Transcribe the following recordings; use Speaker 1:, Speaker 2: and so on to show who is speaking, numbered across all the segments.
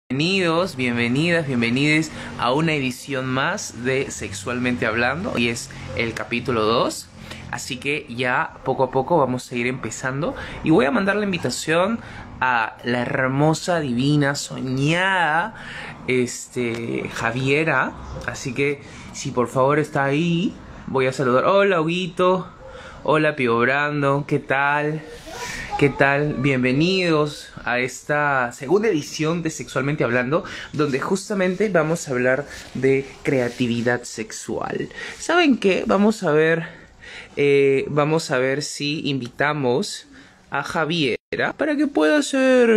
Speaker 1: Bienvenidos, bienvenidas, bienvenides a una edición más de Sexualmente Hablando y es el capítulo 2. Así que ya poco a poco vamos a ir empezando y voy a mandar la invitación a la hermosa, divina, soñada, Javiera. Así que si por favor está ahí, voy a saludar. Hola, Huguito. Hola, Pío Brando. ¿Qué tal? ¿Qué tal? Bienvenidos a esta segunda edición de Sexualmente Hablando, donde justamente vamos a hablar de creatividad sexual. ¿Saben qué? Vamos a ver si invitamos a Javiera para que pueda ser,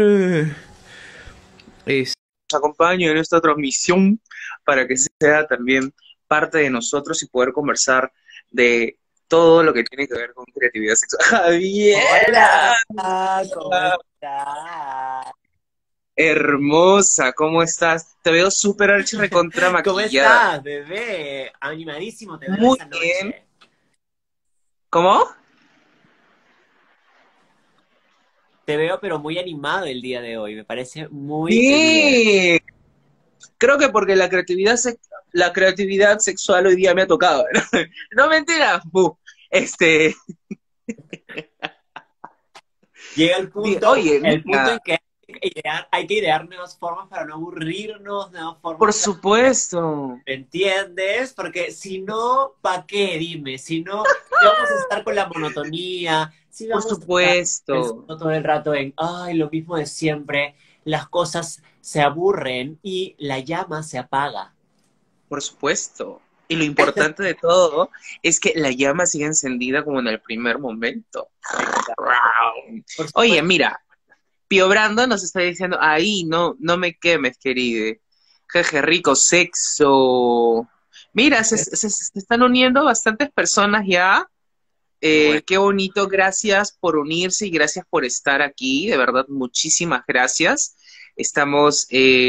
Speaker 1: nos acompañe en esta transmisión, para que sea también parte de nosotros y poder conversar de todo lo que tiene que ver con creatividad sexual.
Speaker 2: Hola,
Speaker 1: ¡Javiera!
Speaker 2: ¿cómo estás?
Speaker 1: Hermosa, ¿cómo estás? Te veo súper archi recontra
Speaker 2: ¿Cómo
Speaker 1: maquillada.
Speaker 2: estás, bebé? Animadísimo te veo
Speaker 1: Muy
Speaker 2: esta
Speaker 1: bien.
Speaker 2: noche.
Speaker 1: ¿Cómo?
Speaker 2: Te veo pero muy animado el día de hoy, me parece muy bien.
Speaker 1: Sí. Creo que porque la creatividad sexual hoy día me ha tocado. No, mentira. Este,
Speaker 2: Llega
Speaker 1: oye,
Speaker 2: el punto
Speaker 1: mira,
Speaker 2: en que hay que idear nuevas formas para no aburrirnos, nuevas
Speaker 1: por
Speaker 2: formas para...
Speaker 1: supuesto,
Speaker 2: ¿Me entiendes? Porque si no, ¿para qué? Dime, si vamos a estar con la monotonía, si
Speaker 1: por
Speaker 2: vamos a estar
Speaker 1: supuesto,
Speaker 2: pensando todo el rato en, ay, lo mismo de siempre, las cosas se aburren y la llama se apaga.
Speaker 1: por supuesto. Y lo importante de todo es que la llama sigue encendida como en el primer momento.
Speaker 2: Exacto. Por
Speaker 1: Oye,
Speaker 2: supuesto.
Speaker 1: mira, Pío Brando nos está diciendo, ahí, no, no me quemes, querida. Jeje, rico sexo. Mira, se están uniendo bastantes personas ya.
Speaker 2: Qué bueno.
Speaker 1: Qué bonito, gracias por unirse y gracias por estar aquí. De verdad, muchísimas gracias. Estamos,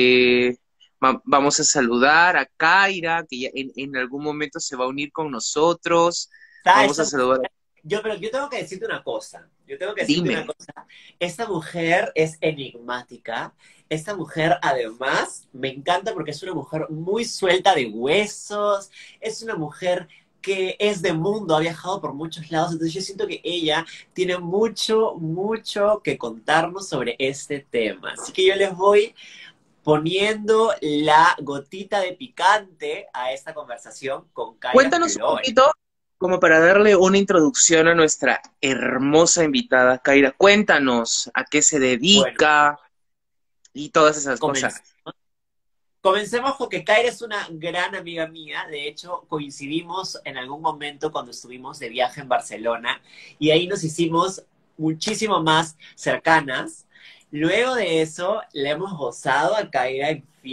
Speaker 1: vamos a saludar a Kaira, que ya en algún momento se va a unir con nosotros.
Speaker 2: Está
Speaker 1: Vamos a
Speaker 2: esta
Speaker 1: saludar.
Speaker 2: mujer. Pero yo tengo que decirte una cosa. Yo tengo que decirte una
Speaker 1: Dime,
Speaker 2: cosa. Esta mujer es enigmática. Esta mujer, además, me encanta porque es una mujer muy suelta de huesos. Es una mujer que es de mundo, ha viajado por muchos lados. Entonces yo siento que ella tiene mucho, mucho que contarnos sobre este tema. Así que yo les voy poniendo la gotita de picante a esta conversación con Kaira
Speaker 1: cuéntanos un
Speaker 2: Floy.
Speaker 1: poquito, como para darle una introducción a nuestra hermosa invitada, Kaira. Cuéntanos a qué se
Speaker 2: Bueno,
Speaker 1: dedica y todas esas
Speaker 2: comencemos.
Speaker 1: cosas.
Speaker 2: Comencemos porque Kaira es una gran amiga mía. De hecho, coincidimos en algún momento cuando estuvimos de viaje en Barcelona y ahí nos hicimos muchísimo más cercanas. Luego de eso, le hemos gozado a Kaira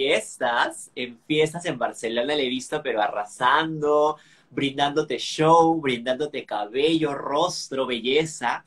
Speaker 2: en fiestas en Barcelona le he visto, pero arrasando, brindándote show, brindándote cabello, rostro, belleza.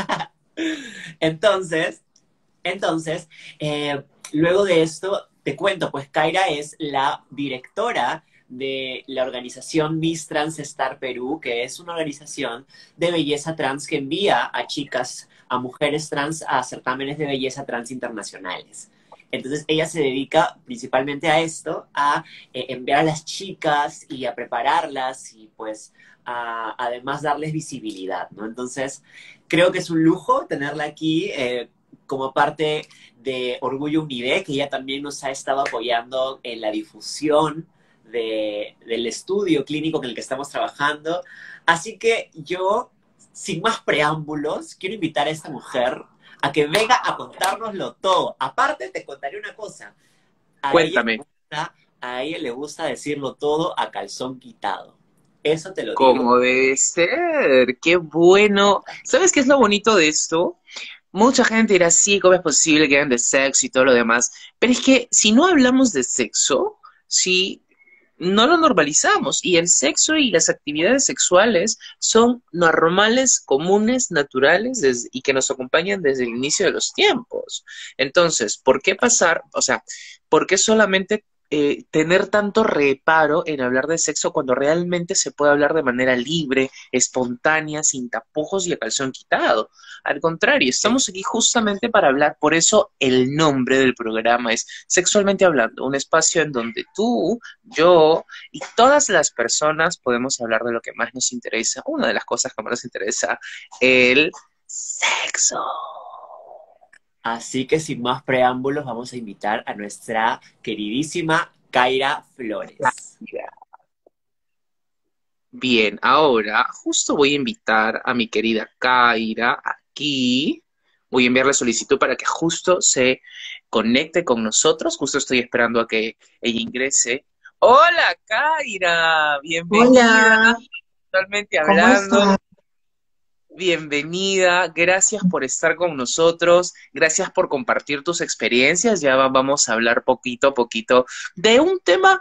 Speaker 2: Entonces, entonces, luego de esto, te cuento, pues Kaira es la directora de la organización Miss Trans Star Perú, que es una organización de belleza trans que envía a chicas, a mujeres trans, a certámenes de belleza trans internacionales. Entonces ella se dedica principalmente a esto, a enviar a las chicas y a prepararlas y pues además darles visibilidad, ¿no? Entonces creo que es un lujo tenerla aquí. Como parte de Orgullo Unide, que ella también nos ha estado apoyando en la difusión del estudio clínico en el que estamos trabajando. Así que yo, sin más preámbulos, quiero invitar a esta mujer a que venga a contárnoslo todo. Aparte, te contaré una cosa. A ella le
Speaker 1: Cuéntame.
Speaker 2: gusta, a ella le gusta decirlo todo a calzón quitado. Eso te lo digo.
Speaker 1: Como debe ser, qué bueno. ¿Sabes qué es lo bonito de esto? Mucha gente dirá, sí, ¿cómo es posible que hagan de sexo y todo lo demás? Pero es que si no hablamos de sexo, si no lo normalizamos, y el sexo y las actividades sexuales son normales, comunes, naturales, y que nos acompañan desde el inicio de los tiempos. Entonces, ¿por qué pasar? O sea, ¿por qué solamente tener tanto reparo en hablar de sexo cuando realmente se puede hablar de manera libre, espontánea, sin tapujos y a calzón quitado. Al contrario,
Speaker 2: Sí.
Speaker 1: estamos aquí justamente para hablar, por eso el nombre del programa es Sexualmente Hablando, un espacio en donde tú, yo y todas las personas podemos hablar de lo que más nos interesa, una de las cosas que más nos interesa, el sexo.
Speaker 2: Así que sin más preámbulos, vamos a invitar a nuestra queridísima Kaira Flores.
Speaker 1: Bien, ahora justo voy a invitar a mi querida Kaira aquí. Voy a enviarle solicitud para que justo se conecte con nosotros. Justo estoy esperando a que ella ingrese. Hola, Kaira, bienvenida,
Speaker 3: Hola,
Speaker 1: Sexualmente
Speaker 3: ¿cómo
Speaker 1: Hablando.
Speaker 3: estás?
Speaker 1: Bienvenida, gracias por estar con nosotros, gracias por compartir tus experiencias. Ya vamos a hablar poquito a poquito de un tema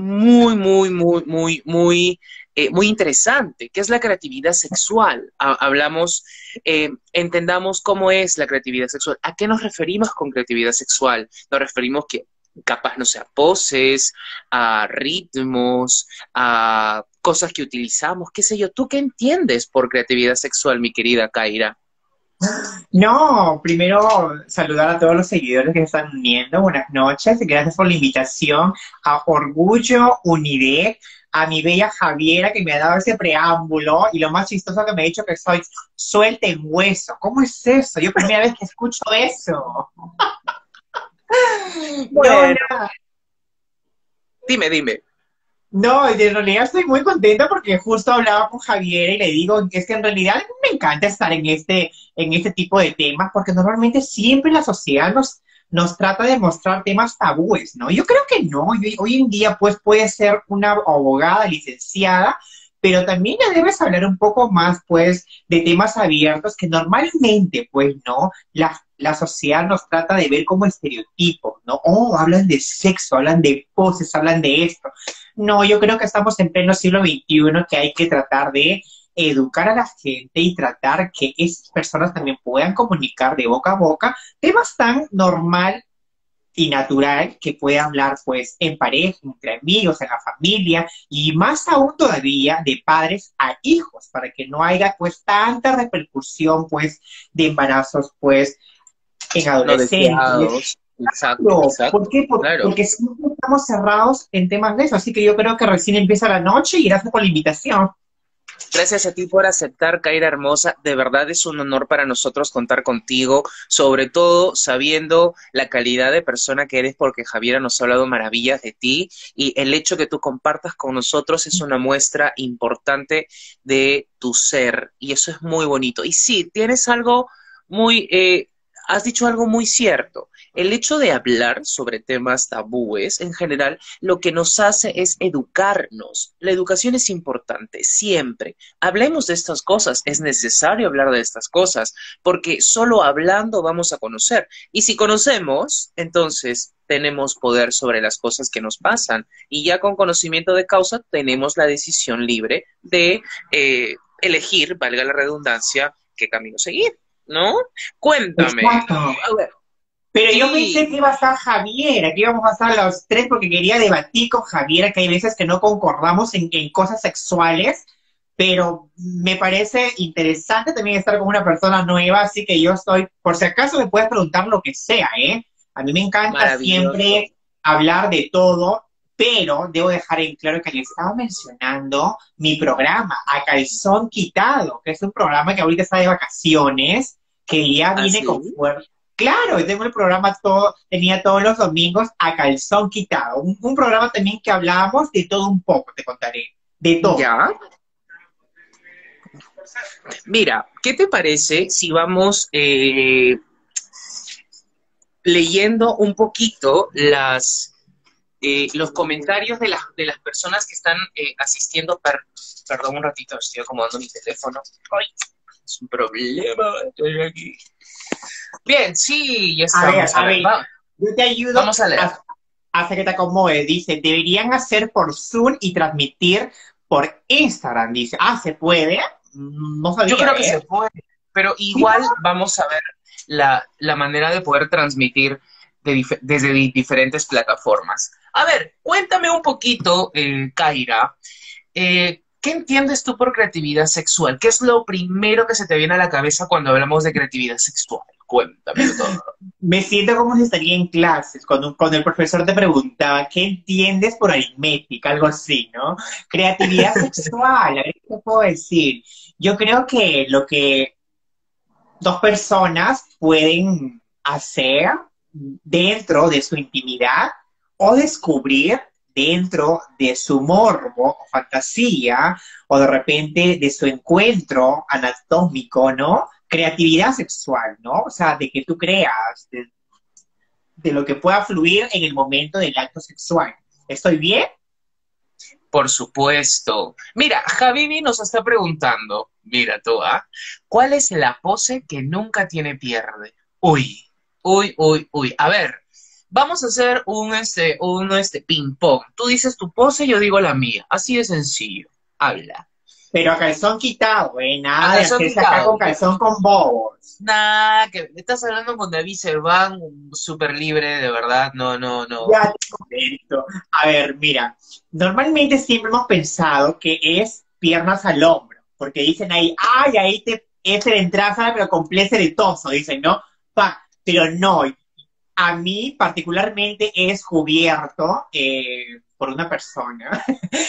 Speaker 1: muy interesante, que es la creatividad sexual. Hablamos, entendamos cómo es la creatividad sexual. ¿A qué nos referimos con creatividad sexual? Nos referimos que capaz, no sé, a poses, a ritmos, a cosas que utilizamos, qué sé yo. ¿Tú qué entiendes por creatividad sexual, mi querida Kaira?
Speaker 3: No, primero saludar a todos los seguidores que se están uniendo. Buenas noches y gracias por la invitación a Orgullo Unidad, a mi bella Javiera que me ha dado ese preámbulo y lo más chistoso que me ha dicho que soy suelta en hueso. ¿Cómo es eso? Yo primera vez que escucho eso. No,
Speaker 1: Bueno, dime.
Speaker 3: no, en realidad estoy muy contenta porque justo hablaba con Javier y le digo que es que en realidad me encanta estar en este tipo de temas porque normalmente siempre la sociedad nos trata de mostrar temas tabúes, ¿no? Yo creo que no, hoy en día pues puede ser una abogada licenciada, pero también ya debes hablar un poco más pues de temas abiertos que normalmente pues no, la sociedad nos trata de ver como estereotipos, ¿no? Oh, hablan de sexo, hablan de poses, hablan de esto. No, yo creo que estamos en pleno siglo XXI, que hay que tratar de educar a la gente y tratar que esas personas también puedan comunicar de boca a boca temas tan normal y natural que puede hablar pues en pareja, entre amigos, en la familia y más aún todavía de padres a hijos para que no haya pues tanta repercusión pues de embarazos pues en
Speaker 1: No
Speaker 3: adolescentes.
Speaker 1: deseados. Exacto,
Speaker 3: No, ¿por
Speaker 1: exacto.
Speaker 3: qué?
Speaker 1: Claro.
Speaker 3: Porque siempre estamos cerrados en temas de eso, así que yo creo que recién empieza la noche y gracias por la invitación.
Speaker 1: Gracias a ti por aceptar, Kaira Hermosa. De verdad es un honor para nosotros contar contigo, sobre todo sabiendo la calidad de persona que eres, porque Javiera nos ha hablado maravillas de ti y el hecho que tú compartas con nosotros es una muestra importante de tu ser y eso es muy bonito. Y sí, tienes algo muy, has dicho algo muy cierto. El hecho de hablar sobre temas tabúes en general lo que nos hace es educarnos. La educación es importante, siempre. Hablemos de estas cosas, es necesario hablar de estas cosas, porque solo hablando vamos a conocer. Y si conocemos, entonces tenemos poder sobre las cosas que nos pasan. Y ya con conocimiento de causa tenemos la decisión libre de elegir, valga la redundancia, qué camino seguir, ¿no? Cuéntame.
Speaker 3: Exacto.
Speaker 1: A ver,
Speaker 3: Pero yo pensé
Speaker 1: sí,
Speaker 3: que iba a estar Javiera, que íbamos a estar los tres porque quería debatir con Javiera, que hay veces que no concordamos en cosas sexuales, pero me parece interesante también estar con una persona nueva, así que yo estoy, por si acaso me puedes preguntar lo que sea, ¿eh? A mí me encanta
Speaker 1: maravilloso.
Speaker 3: siempre hablar de todo, pero debo dejar en claro que le estaba mencionando mi programa, A Calzón Quitado, que es un programa que ahorita está de vacaciones, que ya viene con
Speaker 1: Así.
Speaker 3: fuerza. Claro, yo tengo el programa todo, tenía todos los domingos A Calzón Quitado, un programa también que hablábamos de todo un poco, te contaré, de todo.
Speaker 1: Ya. Mira, ¿qué te parece si vamos leyendo un poquito los comentarios de las personas que están asistiendo? Perdón un ratito, estoy acomodando mi teléfono. Ay, es un problema, estoy aquí. Bien, sí, ya estamos. A
Speaker 3: A
Speaker 1: ver,
Speaker 3: ver, yo te ayudo
Speaker 1: vamos a leer.
Speaker 3: a hacer que te acomodes. Dice, deberían hacer por Zoom y transmitir por Instagram. Dice, ah, ¿se puede? No
Speaker 1: Yo
Speaker 3: sabía,
Speaker 1: creo que
Speaker 3: ¿eh?
Speaker 1: se puede, pero
Speaker 3: Sí,
Speaker 1: igual vamos a ver la manera de poder transmitir. desde diferentes plataformas. A ver, cuéntame un poquito, Kaira, ¿qué entiendes tú por creatividad sexual? ¿Qué es lo primero que se te viene a la cabeza cuando hablamos de creatividad sexual? Cuéntame todo.
Speaker 3: Me siento como si estaría en clases, cuando el profesor te preguntaba, ¿qué entiendes por aritmética? Algo así, ¿no? Creatividad sexual, a ver qué puedo decir. Yo creo que lo que dos personas pueden hacer dentro de su intimidad o descubrir dentro de su morbo o fantasía o de repente de su encuentro anatómico, ¿no? Creatividad sexual, ¿no? O sea, de que tú creas, de lo que pueda fluir en el momento del acto sexual. ¿Estoy bien?
Speaker 1: Por supuesto. Mira, Javivi nos está preguntando, mira tú, ¿ah? ¿Cuál es la pose que nunca tiene pierde? Uy, uy, uy, uy. A ver, vamos a hacer un ping pong. Tú dices tu pose, yo digo la mía. Así de sencillo. Habla.
Speaker 3: Pero a calzón quitado, ¿eh?
Speaker 1: A
Speaker 3: Nada de
Speaker 1: calzón
Speaker 3: hacerse acá con
Speaker 1: quitado.
Speaker 3: calzón con bobos.
Speaker 1: Nah, que estás hablando con David Serván, súper libre, de verdad. No, no, no.
Speaker 3: Ya te comento. A ver, mira, normalmente siempre hemos pensado que es piernas al hombro, porque dicen ahí, ay, ahí te es el entrada, pero complejo de toso, dicen, ¿no? Pero no, a mí particularmente es cubierto por una persona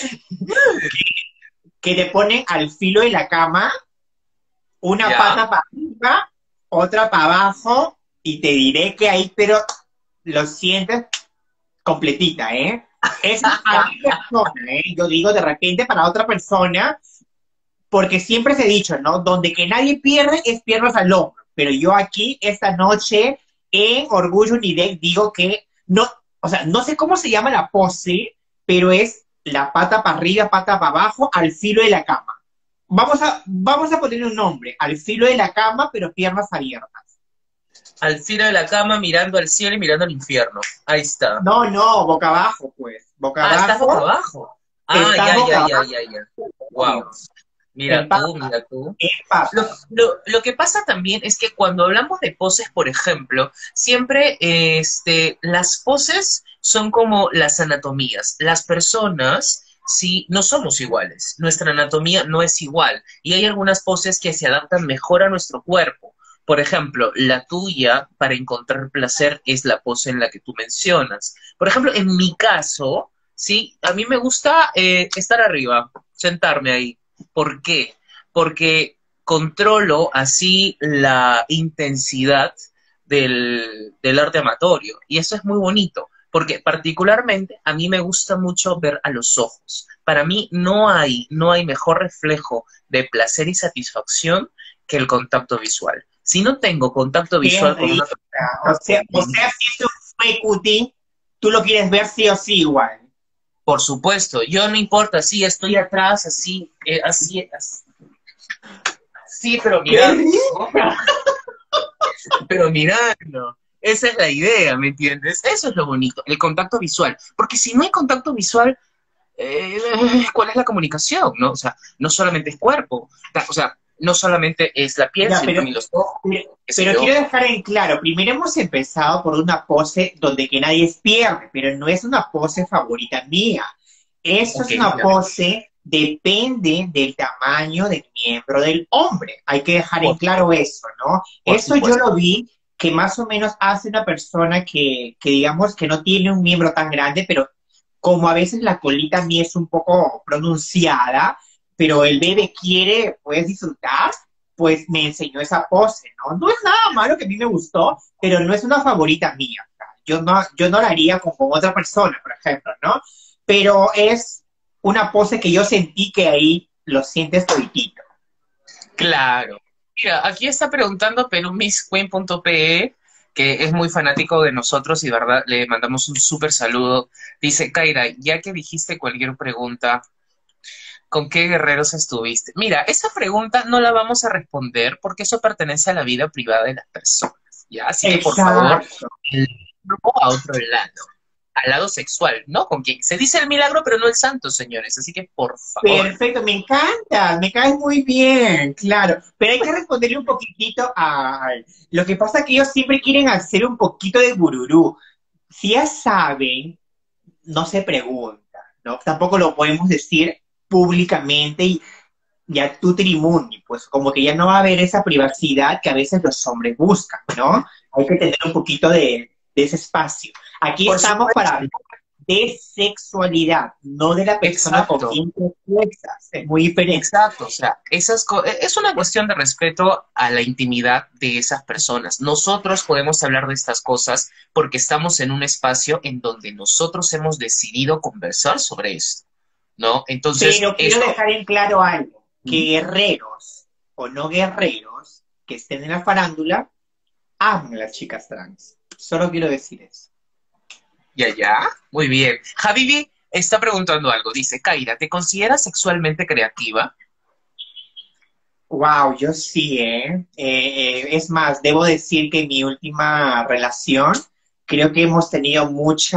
Speaker 3: que te pone al filo de la cama una
Speaker 1: Ya.
Speaker 3: pata para arriba, otra para abajo, y te diré que ahí, pero lo sientes completita, ¿eh? Es para mi persona, ¿eh? Yo digo de repente para otra persona, porque siempre se ha dicho, ¿no? Donde que nadie pierde es piernas al hombro. Pero yo aquí, esta noche, en Orgullo Unidec, digo que no, o sea, no sé cómo se llama la pose, pero es la pata para arriba, pata para abajo, al filo de la cama. Vamos a poner un nombre, al filo de la cama, pero piernas abiertas.
Speaker 1: Al filo de la cama, mirando al cielo y mirando al infierno. Ahí está.
Speaker 3: No, no, boca abajo, pues. Boca
Speaker 1: Ah, estás boca
Speaker 3: abajo,
Speaker 1: abajo. Ah,
Speaker 3: está
Speaker 1: ya,
Speaker 3: boca
Speaker 1: ya, ya,
Speaker 3: abajo.
Speaker 1: ya, ya. Wow.
Speaker 3: En
Speaker 1: Mira tú,
Speaker 3: pata,
Speaker 1: mira tú.
Speaker 3: en pata.
Speaker 1: Lo que pasa también es que cuando hablamos de poses, por ejemplo, siempre las poses son como las anatomías. Las personas, sí, no somos iguales. Nuestra anatomía no es igual. Y hay algunas poses que se adaptan mejor a nuestro cuerpo. Por ejemplo, la tuya para encontrar placer es la pose en la que tú mencionas. Por ejemplo, en mi caso, sí, a mí me gusta estar arriba, sentarme ahí. ¿Por qué? Porque controlo así la intensidad del arte amatorio. Y eso es muy bonito, porque particularmente a mí me gusta mucho ver a los ojos. Para mí no hay mejor reflejo de placer y satisfacción que el contacto visual. Si no tengo contacto
Speaker 3: Qué
Speaker 1: visual con una
Speaker 3: rica. O sea, si eso fue cutie, tú lo quieres ver sí o sí igual.
Speaker 1: por supuesto, yo no importa, sí, estoy atrás, así, sí, pero
Speaker 3: ¡Qué
Speaker 1: mirando, ¿no?
Speaker 3: rica!
Speaker 1: Pero mirando. Esa es la idea, ¿me entiendes? Eso es lo bonito, el contacto visual. Porque si no hay contacto visual, ¿cuál es la comunicación, no? O sea, no solamente es cuerpo, o sea, no solamente es la piel,
Speaker 3: Ya,
Speaker 1: sino también los ojos, qué sé
Speaker 3: pero
Speaker 1: yo.
Speaker 3: quiero dejar en claro, primero hemos empezado por una pose donde que nadie pierde, pero no es una pose favorita mía. Eso
Speaker 1: Ok,
Speaker 3: es una
Speaker 1: ya,
Speaker 3: pose, depende del tamaño del miembro del hombre. Hay que dejar en
Speaker 1: por,
Speaker 3: claro eso, ¿no?
Speaker 1: por
Speaker 3: Eso yo
Speaker 1: supuesto.
Speaker 3: lo vi que más o menos hace una persona que digamos que no tiene un miembro tan grande, pero como a veces la colita a mí es un poco pronunciada, pero el bebé quiere, puedes disfrutar, pues me enseñó esa pose, ¿no? No es nada malo que a mí me gustó, pero no es una favorita mía. Yo no la haría con otra persona, por ejemplo, ¿no? Pero es una pose que yo sentí que ahí lo sientes toditito.
Speaker 1: Claro. Mira, aquí está preguntando perumissqueen.pe, que es muy fanático de nosotros y, verdad, le mandamos un súper saludo. Dice, Kaira, ya que dijiste cualquier pregunta, ¿con qué guerreros estuviste? Mira, esa pregunta no la vamos a responder porque eso pertenece a la vida privada de las personas, ¿ya? Así que, por favor,
Speaker 3: Exacto.
Speaker 1: el grupo a otro lado. al lado sexual, ¿no? Con quien se dice el milagro, pero no el santo, señores. Así que, por favor.
Speaker 3: Perfecto, me encanta, me caes muy bien, claro. Pero hay que responderle un poquitito a... Lo que pasa es que ellos siempre quieren hacer un poquito de gururú. Si ya saben, no se pregunta, ¿no? Tampoco lo podemos decir públicamente y ya tú trimundi, pues como que ya no va a haber esa privacidad que a veces los hombres buscan, ¿no? Hay que tener un poquito de ese espacio. Aquí
Speaker 1: Por
Speaker 3: estamos
Speaker 1: supuesto.
Speaker 3: para de sexualidad, no de la persona con
Speaker 1: Exacto.
Speaker 3: quien te acuestas. Es muy diferente.
Speaker 1: Exacto, o sea, es una cuestión de respeto a la intimidad de esas personas. Nosotros podemos hablar de estas cosas porque estamos en un espacio en donde nosotros hemos decidido conversar sobre esto, ¿no? Entonces,
Speaker 3: Pero quiero
Speaker 1: esto,
Speaker 3: dejar en claro algo, que guerreros o no guerreros que estén en la farándula aman a las chicas trans. Solo quiero decir eso.
Speaker 1: ya, muy bien. Habibi está preguntando algo, dice, Kaira, ¿te consideras sexualmente creativa?
Speaker 3: Wow, yo sí, ¿eh? Es más, debo decir que en mi última relación creo que hemos tenido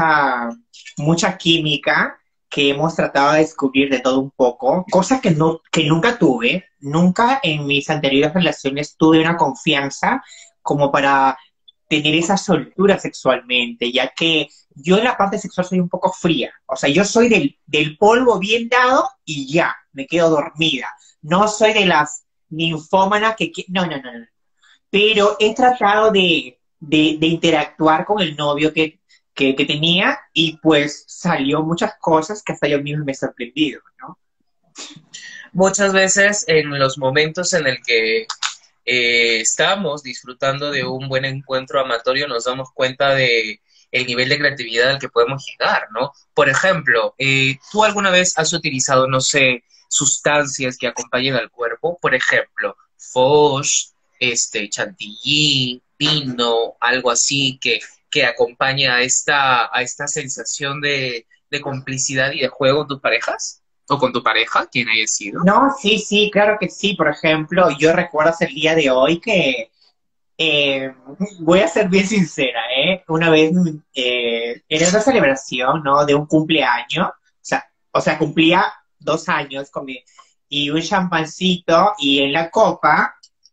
Speaker 3: mucha química, que hemos tratado de descubrir de todo un poco, cosa que, no, que nunca tuve, nunca en mis anteriores relaciones tuve una confianza como para tener esa soltura sexualmente, ya que yo en la parte sexual soy un poco fría, o sea, yo soy del polvo bien dado y ya, me quedo dormida, no soy de las ninfómanas no, no, no, no. Pero he tratado de interactuar con el novio que tenía y pues salió muchas cosas que hasta yo mismo me he sorprendido, ¿no?
Speaker 1: Muchas veces en los momentos en el que estamos disfrutando de un buen encuentro amatorio nos damos cuenta de el nivel de creatividad al que podemos llegar, ¿no? Por ejemplo, ¿tú alguna vez has utilizado, no sé, sustancias que acompañen al cuerpo? Por ejemplo, Foch, chantilly, vino, algo así que acompaña a esta sensación de complicidad y de juego con tus parejas, o con tu pareja, quien haya sido.
Speaker 3: No, sí, sí, claro que sí. Por ejemplo, yo recuerdo hasta el día de hoy que eh, voy a ser bien sincera, ¿eh? Una vez en una celebración, ¿no? De un cumpleaños, o sea, cumplía 2 años y un champancito y en la copa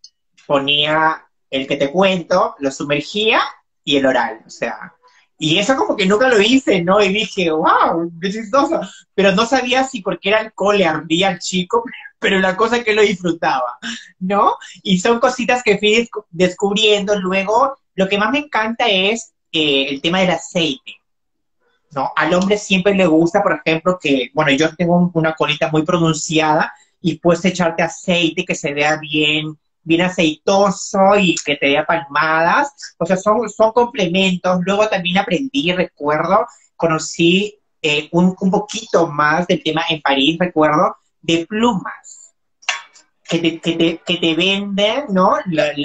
Speaker 3: ponía el que te cuento, lo sumergía y el oral, o sea. Y eso como que nunca lo hice, ¿no? Y dije, wow, qué chistoso. Pero no sabía si porque era alcohol le ardía al chico, pero la cosa es que lo disfrutaba, ¿no? Y son cositas que fui descubriendo. Luego, lo que más me encanta es el tema del aceite, ¿no? Al hombre siempre le gusta, por ejemplo, que, bueno, yo tengo una colita muy pronunciada y puedes echarte aceite que se vea bien aceitoso y que te dé palmadas. O sea, son complementos. Luego también aprendí, recuerdo, conocí un poquito más del tema en París, recuerdo, de plumas que te venden, ¿no?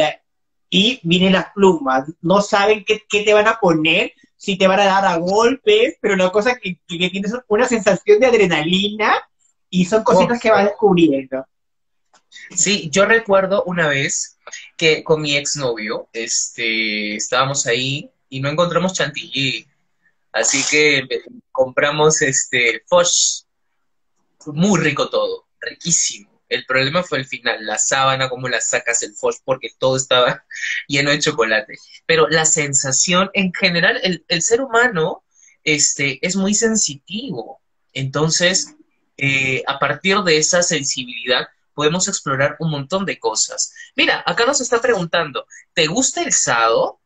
Speaker 3: Y vienen las plumas. No saben qué te van a poner, si te van a dar a golpes, pero la cosa que tienes una sensación de adrenalina y son cositas que vas descubriendo.
Speaker 1: Sí, yo recuerdo una vez que con mi exnovio, estábamos ahí y no encontramos chantilly, así que compramos Foch, muy rico todo, riquísimo. El problema fue el final, la sábana, cómo la sacas el Foch, porque todo estaba lleno de chocolate. Pero la sensación, en general, el ser humano, es muy sensitivo. Entonces, a partir de esa sensibilidad, podemos explorar un montón de cosas. Mira, acá nos está preguntando, ¿te gusta el sado?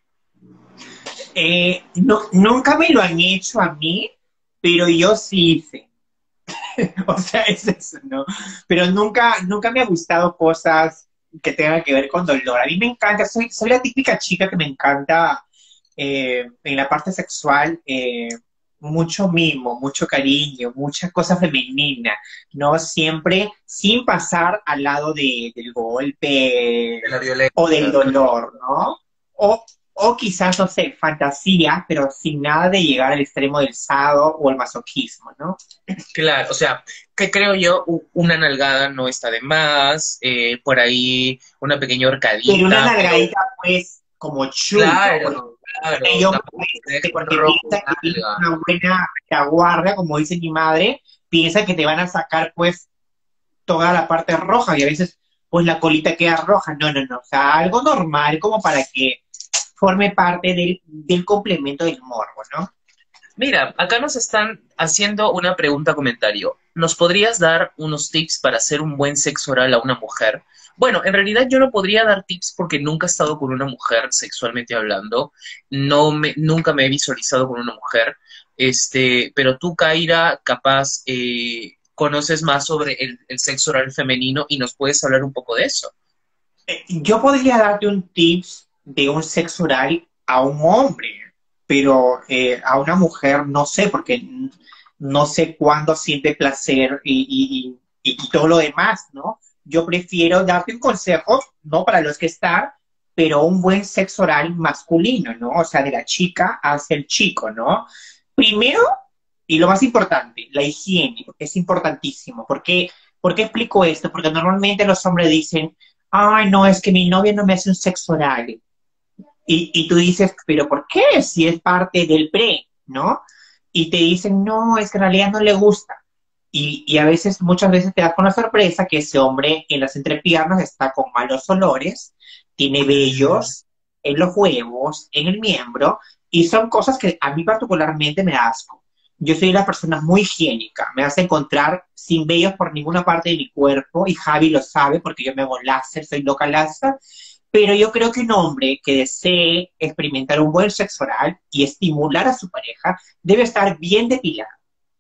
Speaker 3: No, nunca me lo han hecho a mí, pero yo sí hice. O sea, es eso, ¿no? Pero nunca me ha gustado cosas que tengan que ver con dolor. A mí me encanta, soy la típica chica que me encanta en la parte sexual, mucho mimo, mucho cariño, mucha cosa femenina, ¿no? Siempre sin pasar al lado del golpe
Speaker 1: De la violencia.
Speaker 3: o del dolor, ¿no? O quizás, no sé, fantasía, pero sin nada de llegar al extremo del sado o el masoquismo, ¿no?
Speaker 1: Claro, o sea, que creo yo, una nalgada no está de más, por ahí una pequeña
Speaker 3: Pero una
Speaker 1: horcadita, pero
Speaker 3: nalgadita, pues, como chullo,
Speaker 1: claro,
Speaker 3: Y
Speaker 1: Claro,
Speaker 3: yo
Speaker 1: tampoco te dejen
Speaker 3: porque
Speaker 1: rojo
Speaker 3: piensa que tienes
Speaker 1: nalga.
Speaker 3: una buena guardia, como dice mi madre, piensa que te van a sacar pues toda la parte roja y a veces pues la colita queda roja. No, no, no. O sea, algo normal como para que forme parte del complemento del morbo, ¿no?
Speaker 1: Mira, acá nos están haciendo una pregunta comentario. ¿Nos podrías dar unos tips para hacer un buen sexo oral a una mujer? Bueno, en realidad yo no podría dar tips porque nunca he estado con una mujer sexualmente hablando. Nunca me he visualizado con una mujer. Pero tú, Kaira, capaz conoces más sobre el sexo oral femenino y nos puedes hablar un poco de eso.
Speaker 3: Yo podría darte un tips de un sexo oral a un hombre, pero a una mujer no sé, porque no sé cuándo siente placer y todo lo demás, ¿no? Yo prefiero darte un consejo, no para los que están, pero un buen sexo oral masculino, ¿no? O sea, de la chica hacia el chico, ¿no? Primero, y lo más importante, la higiene, es importantísimo. ¿Por qué explico esto? Porque normalmente los hombres dicen, ay, no, es que mi novia no me hace un sexo oral. Y tú dices, pero ¿por qué? Si es parte del pre, ¿no? Y te dicen, no, es que en realidad no le gusta. Y a veces, muchas veces te das con la sorpresa que ese hombre en las entrepiernas está con malos olores, tiene vellos en los huevos, en el miembro, y son cosas que a mí particularmente me da asco. Yo soy una persona muy higiénica, me hace encontrar sin vellos por ninguna parte de mi cuerpo, y Javi lo sabe porque yo me hago láser, soy loca láser, pero yo creo que un hombre que desee experimentar un buen sexo oral y estimular a su pareja debe estar bien depilado,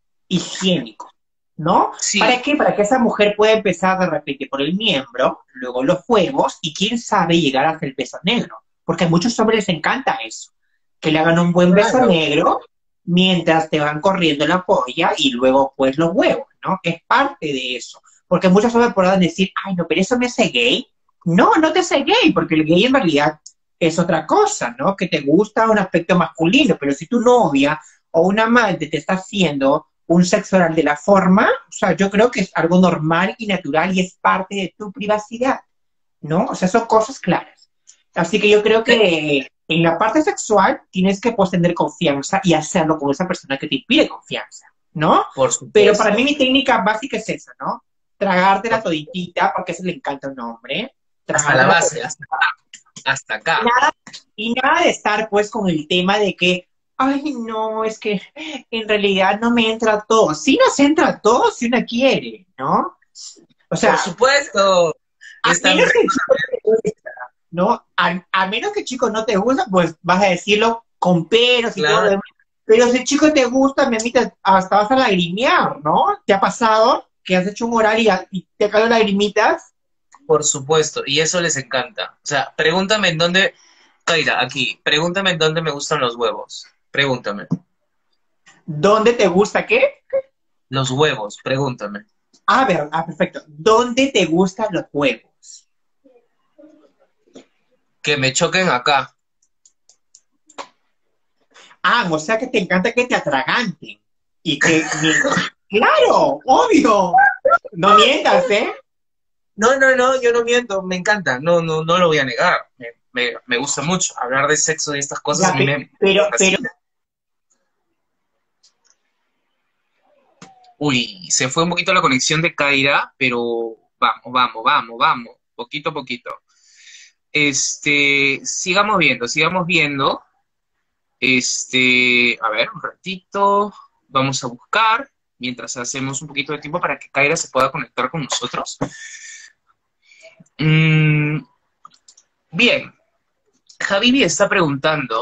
Speaker 3: higiénico, ¿no? ¿Para
Speaker 1: Sí,
Speaker 3: qué? Para que esa mujer pueda empezar de repente por el miembro, luego los huevos y quién sabe llegar hasta el beso negro. Porque a muchos hombres les encanta eso, que le hagan un buen beso
Speaker 1: claro.
Speaker 3: negro mientras te van corriendo la polla y luego pues los huevos, ¿no? Es parte de eso. Porque muchos hombres podrán decir, ay, no, pero eso me hace gay. No, no te hace gay, porque el gay en realidad es otra cosa, ¿no? Que te gusta un aspecto masculino, pero si tu novia o un amante te está haciendo un sexo oral de la forma, o sea, yo creo que es algo normal y natural y es parte de tu privacidad, ¿no? O sea, son cosas claras. Así que yo creo que en la parte sexual tienes que pues tener confianza y hacerlo con esa persona que te pide confianza, ¿no?
Speaker 1: Por
Speaker 3: Pero para mí
Speaker 1: supuesto.
Speaker 3: mi técnica básica es esa, ¿no? Tragártela toditita, porque eso le encanta a un hombre,
Speaker 1: Hasta la
Speaker 3: tragártela
Speaker 1: base,
Speaker 3: toditita.
Speaker 1: hasta acá.
Speaker 3: Y nada de estar pues con el tema de que, ay, no, es que en realidad no me entra todo. Sí nos entra todo si una quiere, ¿no? O
Speaker 1: Por
Speaker 3: sea,
Speaker 1: supuesto.
Speaker 3: a
Speaker 1: Es tan
Speaker 3: menos que el chico te gusta, ¿no? A menos que el chico no te gusta, pues vas a decirlo con peros y todo lo
Speaker 1: claro.
Speaker 3: demás. Pero si el chico te gusta, mi amita, hasta vas a lagrimear, ¿no? ¿Te ha pasado que has hecho un oral y te caen lagrimitas?
Speaker 1: Por supuesto, y eso les encanta. O sea, pregúntame en dónde, Kaira, aquí, pregúntame en dónde me gustan los huevos. Pregúntame.
Speaker 3: ¿Dónde te gusta qué?
Speaker 1: Los huevos, pregúntame.
Speaker 3: A ver, perfecto. ¿Dónde te gustan los huevos?
Speaker 1: Que me choquen acá.
Speaker 3: Ah, o sea que te encanta que te atraganten. Y que, claro, obvio. No mientas, ¿eh?
Speaker 1: No, no, no, yo no miento, me encanta. No, no, no lo voy a negar. Me gusta mucho hablar de sexo y estas cosas, a
Speaker 3: Ya,
Speaker 1: mí me
Speaker 3: pero,
Speaker 1: fascina. Uy, se fue un poquito la conexión de Kaira, pero vamos, vamos, vamos, vamos, poquito a poquito. Sigamos viendo, sigamos viendo. A ver, un ratito, vamos a buscar, mientras hacemos un poquito de tiempo para que Kaira se pueda conectar con nosotros. Mm, bien, Javibi está preguntando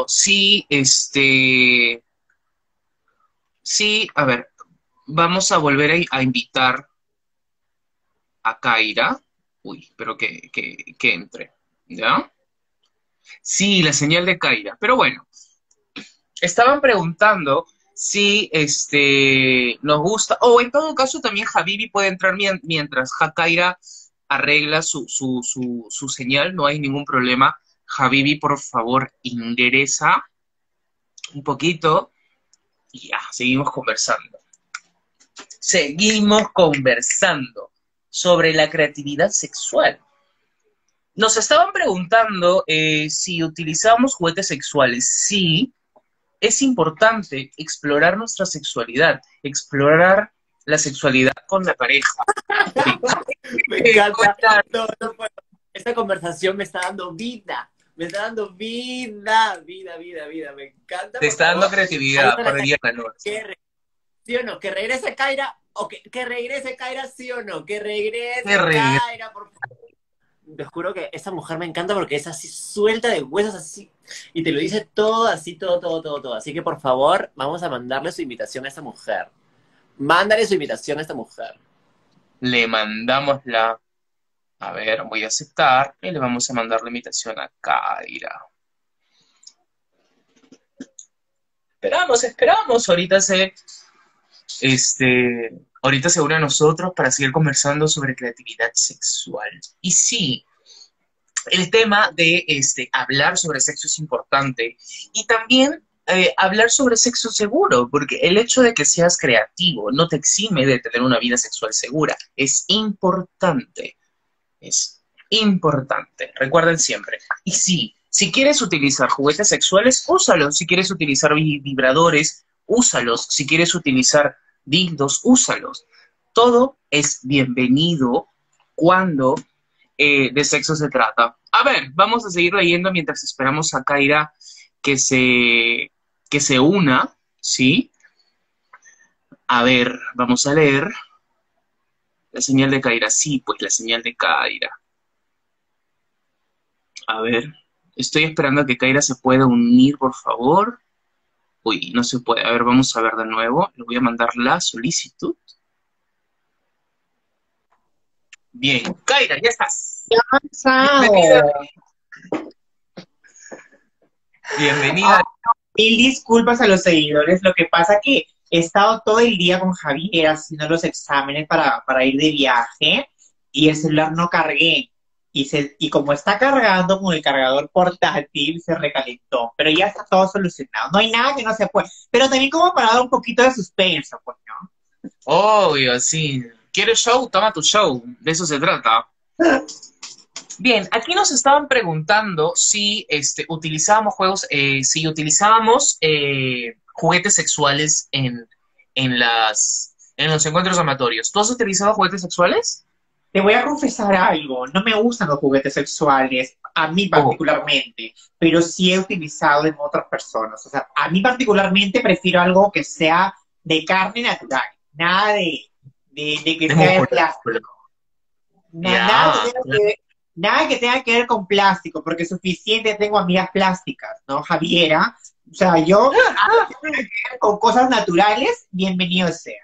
Speaker 1: a ver, vamos a volver a invitar a Kaira. Uy, pero que entre, ¿ya? Sí, la señal de Kaira, pero bueno. Estaban preguntando si nos gusta, o en todo caso también Habibi puede entrar mientras Hakaira arregla su señal, no hay ningún problema. Habibi, por favor, ingresa un poquito y ya, seguimos conversando. Seguimos conversando sobre la creatividad sexual. Nos estaban preguntando si utilizamos juguetes sexuales. Sí, es importante explorar nuestra sexualidad, explorar la sexualidad con la pareja. Sí.
Speaker 2: Me encanta. No, no puedo. Esta conversación me está dando vida. Me está dando vida, vida, vida, vida. Me encanta.
Speaker 1: Te
Speaker 2: Por
Speaker 1: está dando
Speaker 2: favor,
Speaker 1: creatividad
Speaker 2: ayúdame
Speaker 1: para el día de la noche.
Speaker 2: ¿Sí o no? ¿Que regrese Kaira? ¿O que regrese Kaira, sí o no? Que regrese
Speaker 1: Que regrese.
Speaker 2: Kaira, por favor. Te juro que esa mujer me encanta porque es así suelta de huesos, así. Y te lo dice todo, así, todo, todo, todo, todo. Así que, por favor, vamos a mandarle su invitación a esta mujer. Mándale su invitación a esta mujer.
Speaker 1: Le mandamos la... A ver, voy a aceptar y le vamos a mandar la invitación a Kaira. Esperamos. Ahorita se une a nosotros para seguir conversando sobre creatividad sexual. Y sí, el tema de hablar sobre sexo es importante. Y también hablar sobre sexo seguro, porque el hecho de que seas creativo no te exime de tener una vida sexual segura. Es importante. Es importante. Recuerden siempre. Y sí, si quieres utilizar juguetes sexuales, úsalos. Si quieres utilizar vibradores, úsalos. Si quieres utilizar dildos, úsalos. Todo es bienvenido cuando de sexo se trata. A ver, vamos a seguir leyendo mientras esperamos a Kaira que se una, ¿sí? A ver, vamos a leer. La señal de Kaira, sí, pues la señal de Kaira. A ver, estoy esperando a que Kaira se pueda unir, por favor. Uy, no se puede. A ver, vamos a ver de nuevo. Le voy a mandar la solicitud. Bien, Kaira, ya estás.
Speaker 3: ¿Qué ha pasado?
Speaker 1: Bienvenida. Bienvenida.
Speaker 3: Mil disculpas a los seguidores. Lo que pasa que he estado todo el día con Javier haciendo los exámenes para ir de viaje y el celular no cargué. Y como está cargando con el cargador portátil, se recalentó. Pero ya está todo solucionado. No hay nada que no se pueda. Pero también como para dar un poquito de suspenso, pues, ¿no?
Speaker 1: Obvio, sí. ¿Quieres show? Toma tu show. De eso se trata. Bien, aquí nos estaban preguntando si utilizábamos juguetes sexuales en los encuentros amatorios. ¿Tú has utilizado juguetes sexuales?
Speaker 3: Te voy a confesar algo. No me gustan los juguetes sexuales, a mí particularmente, pero sí he utilizado en otras personas. O sea, a mí particularmente prefiero algo que sea de carne natural. Nada de que sea de plástico. Nada que tenga que ver con plástico, porque suficiente tengo amigas plásticas, ¿no, Javiera? O sea, yo con cosas naturales, bienvenido sea.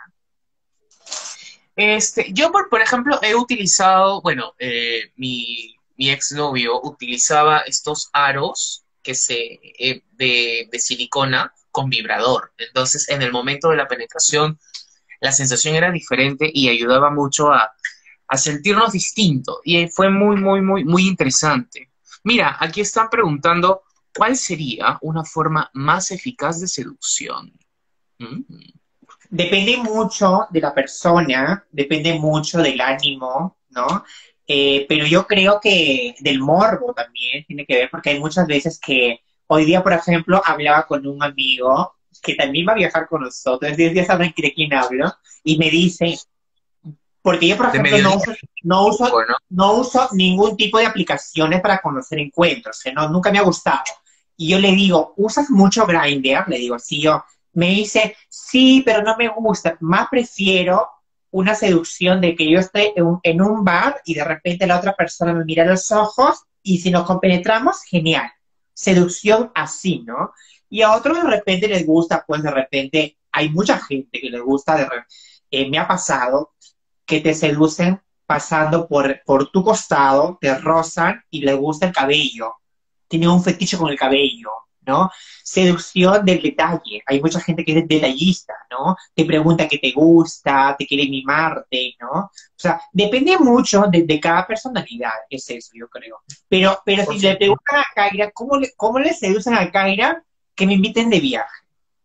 Speaker 1: Yo, por ejemplo, he utilizado, bueno, mi exnovio utilizaba estos aros de silicona con vibrador. Entonces, en el momento de la penetración, la sensación era diferente y ayudaba mucho a sentirnos distintos. Y fue muy, muy, muy, muy interesante. Mira, aquí están preguntando, ¿cuál sería una forma más eficaz de seducción?
Speaker 3: Depende mucho de la persona, depende mucho del ánimo, ¿no? Pero yo creo que del morbo también tiene que ver, porque hay muchas veces que hoy día, por ejemplo, hablaba con un amigo que también va a viajar con nosotros, ya saben de quién hablo, y me dice, porque yo, por ejemplo, no uso ningún tipo de aplicaciones para conocer encuentros, que no, nunca me ha gustado. Y yo le digo, ¿usas mucho Grindr? Le digo, sí, me dice, sí, pero no me gusta. Más prefiero una seducción de que yo esté en un bar y de repente la otra persona me mira a los ojos y si nos compenetramos, genial. Seducción así, ¿no? Y a otros de repente les gusta, pues de repente hay mucha gente que les gusta, me ha pasado que te seducen pasando por tu costado, te rozan y les gusta el cabello. Tienen un fetiche con el cabello, ¿no? Seducción del detalle. Hay mucha gente que es detallista, ¿no? Te pregunta qué te gusta, te quiere mimarte, ¿no? O sea, depende mucho de cada personalidad, es eso, yo creo. Pero si le preguntan a Kaira, ¿cómo le seducen a Kaira? Que me inviten de viaje.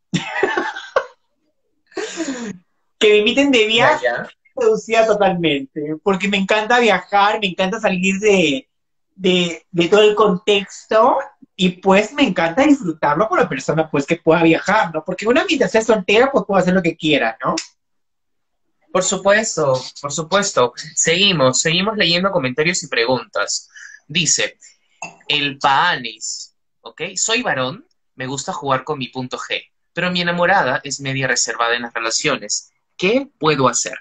Speaker 3: Que me inviten de viaje, seducida totalmente. Porque me encanta viajar, me encanta salir de todo el contexto y pues me encanta disfrutarlo con la persona pues que pueda viajar, ¿no? Porque una mientras sea soltera pues puede hacer lo que quiera, ¿no?
Speaker 1: Por supuesto, por supuesto. Seguimos leyendo comentarios y preguntas. Dice, el Paanis, ¿ok? Soy varón, me gusta jugar con mi punto G, pero mi enamorada es media reservada en las relaciones. ¿Qué puedo hacer?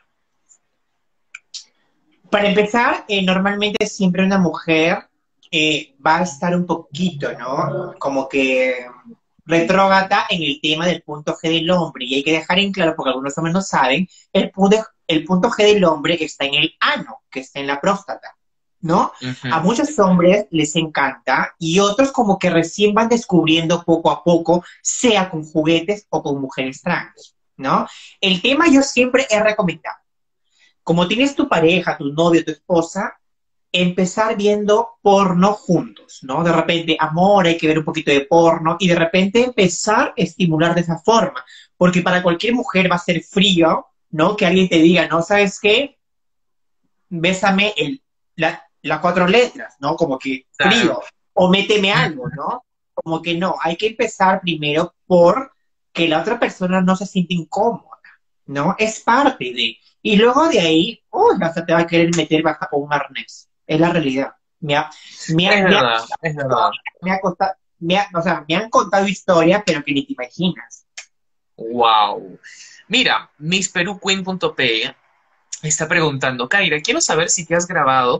Speaker 3: Para empezar, normalmente siempre una mujer va a estar un poquito, ¿no? Como que retrógrada en el tema del punto G del hombre. Y hay que dejar en claro, porque algunos hombres no saben, el punto G del hombre está en el ano, que está en la próstata, ¿no? A
Speaker 1: Ujú.
Speaker 3: muchos hombres les encanta y otros como que recién van descubriendo poco a poco, sea con juguetes o con mujeres trans, ¿no? El tema yo siempre he recomendado como tienes tu pareja, tu novio, tu esposa, empezar viendo porno juntos, ¿no? De repente, amor, hay que ver un poquito de porno y de repente empezar a estimular de esa forma, porque para cualquier mujer va a ser frío, ¿no? Que alguien te diga, ¿no? ¿Sabes qué? Bésame las cuatro letras, ¿no? Como que
Speaker 1: Claro.
Speaker 3: frío, o méteme algo, ¿no? Como que no, hay que empezar primero por que la otra persona no se siente incómoda, ¿no? Es parte de. Y luego de ahí, uy, hasta te va a querer meter bajo un arnés. Es la realidad. Me ha,
Speaker 1: Es
Speaker 3: me ha,
Speaker 1: verdad, es verdad.
Speaker 3: me ha costado, o sea, me han contado historias, pero que ni te imaginas.
Speaker 1: Wow. Mira, missperuqueen.pe está preguntando, Kaira, quiero saber si te has grabado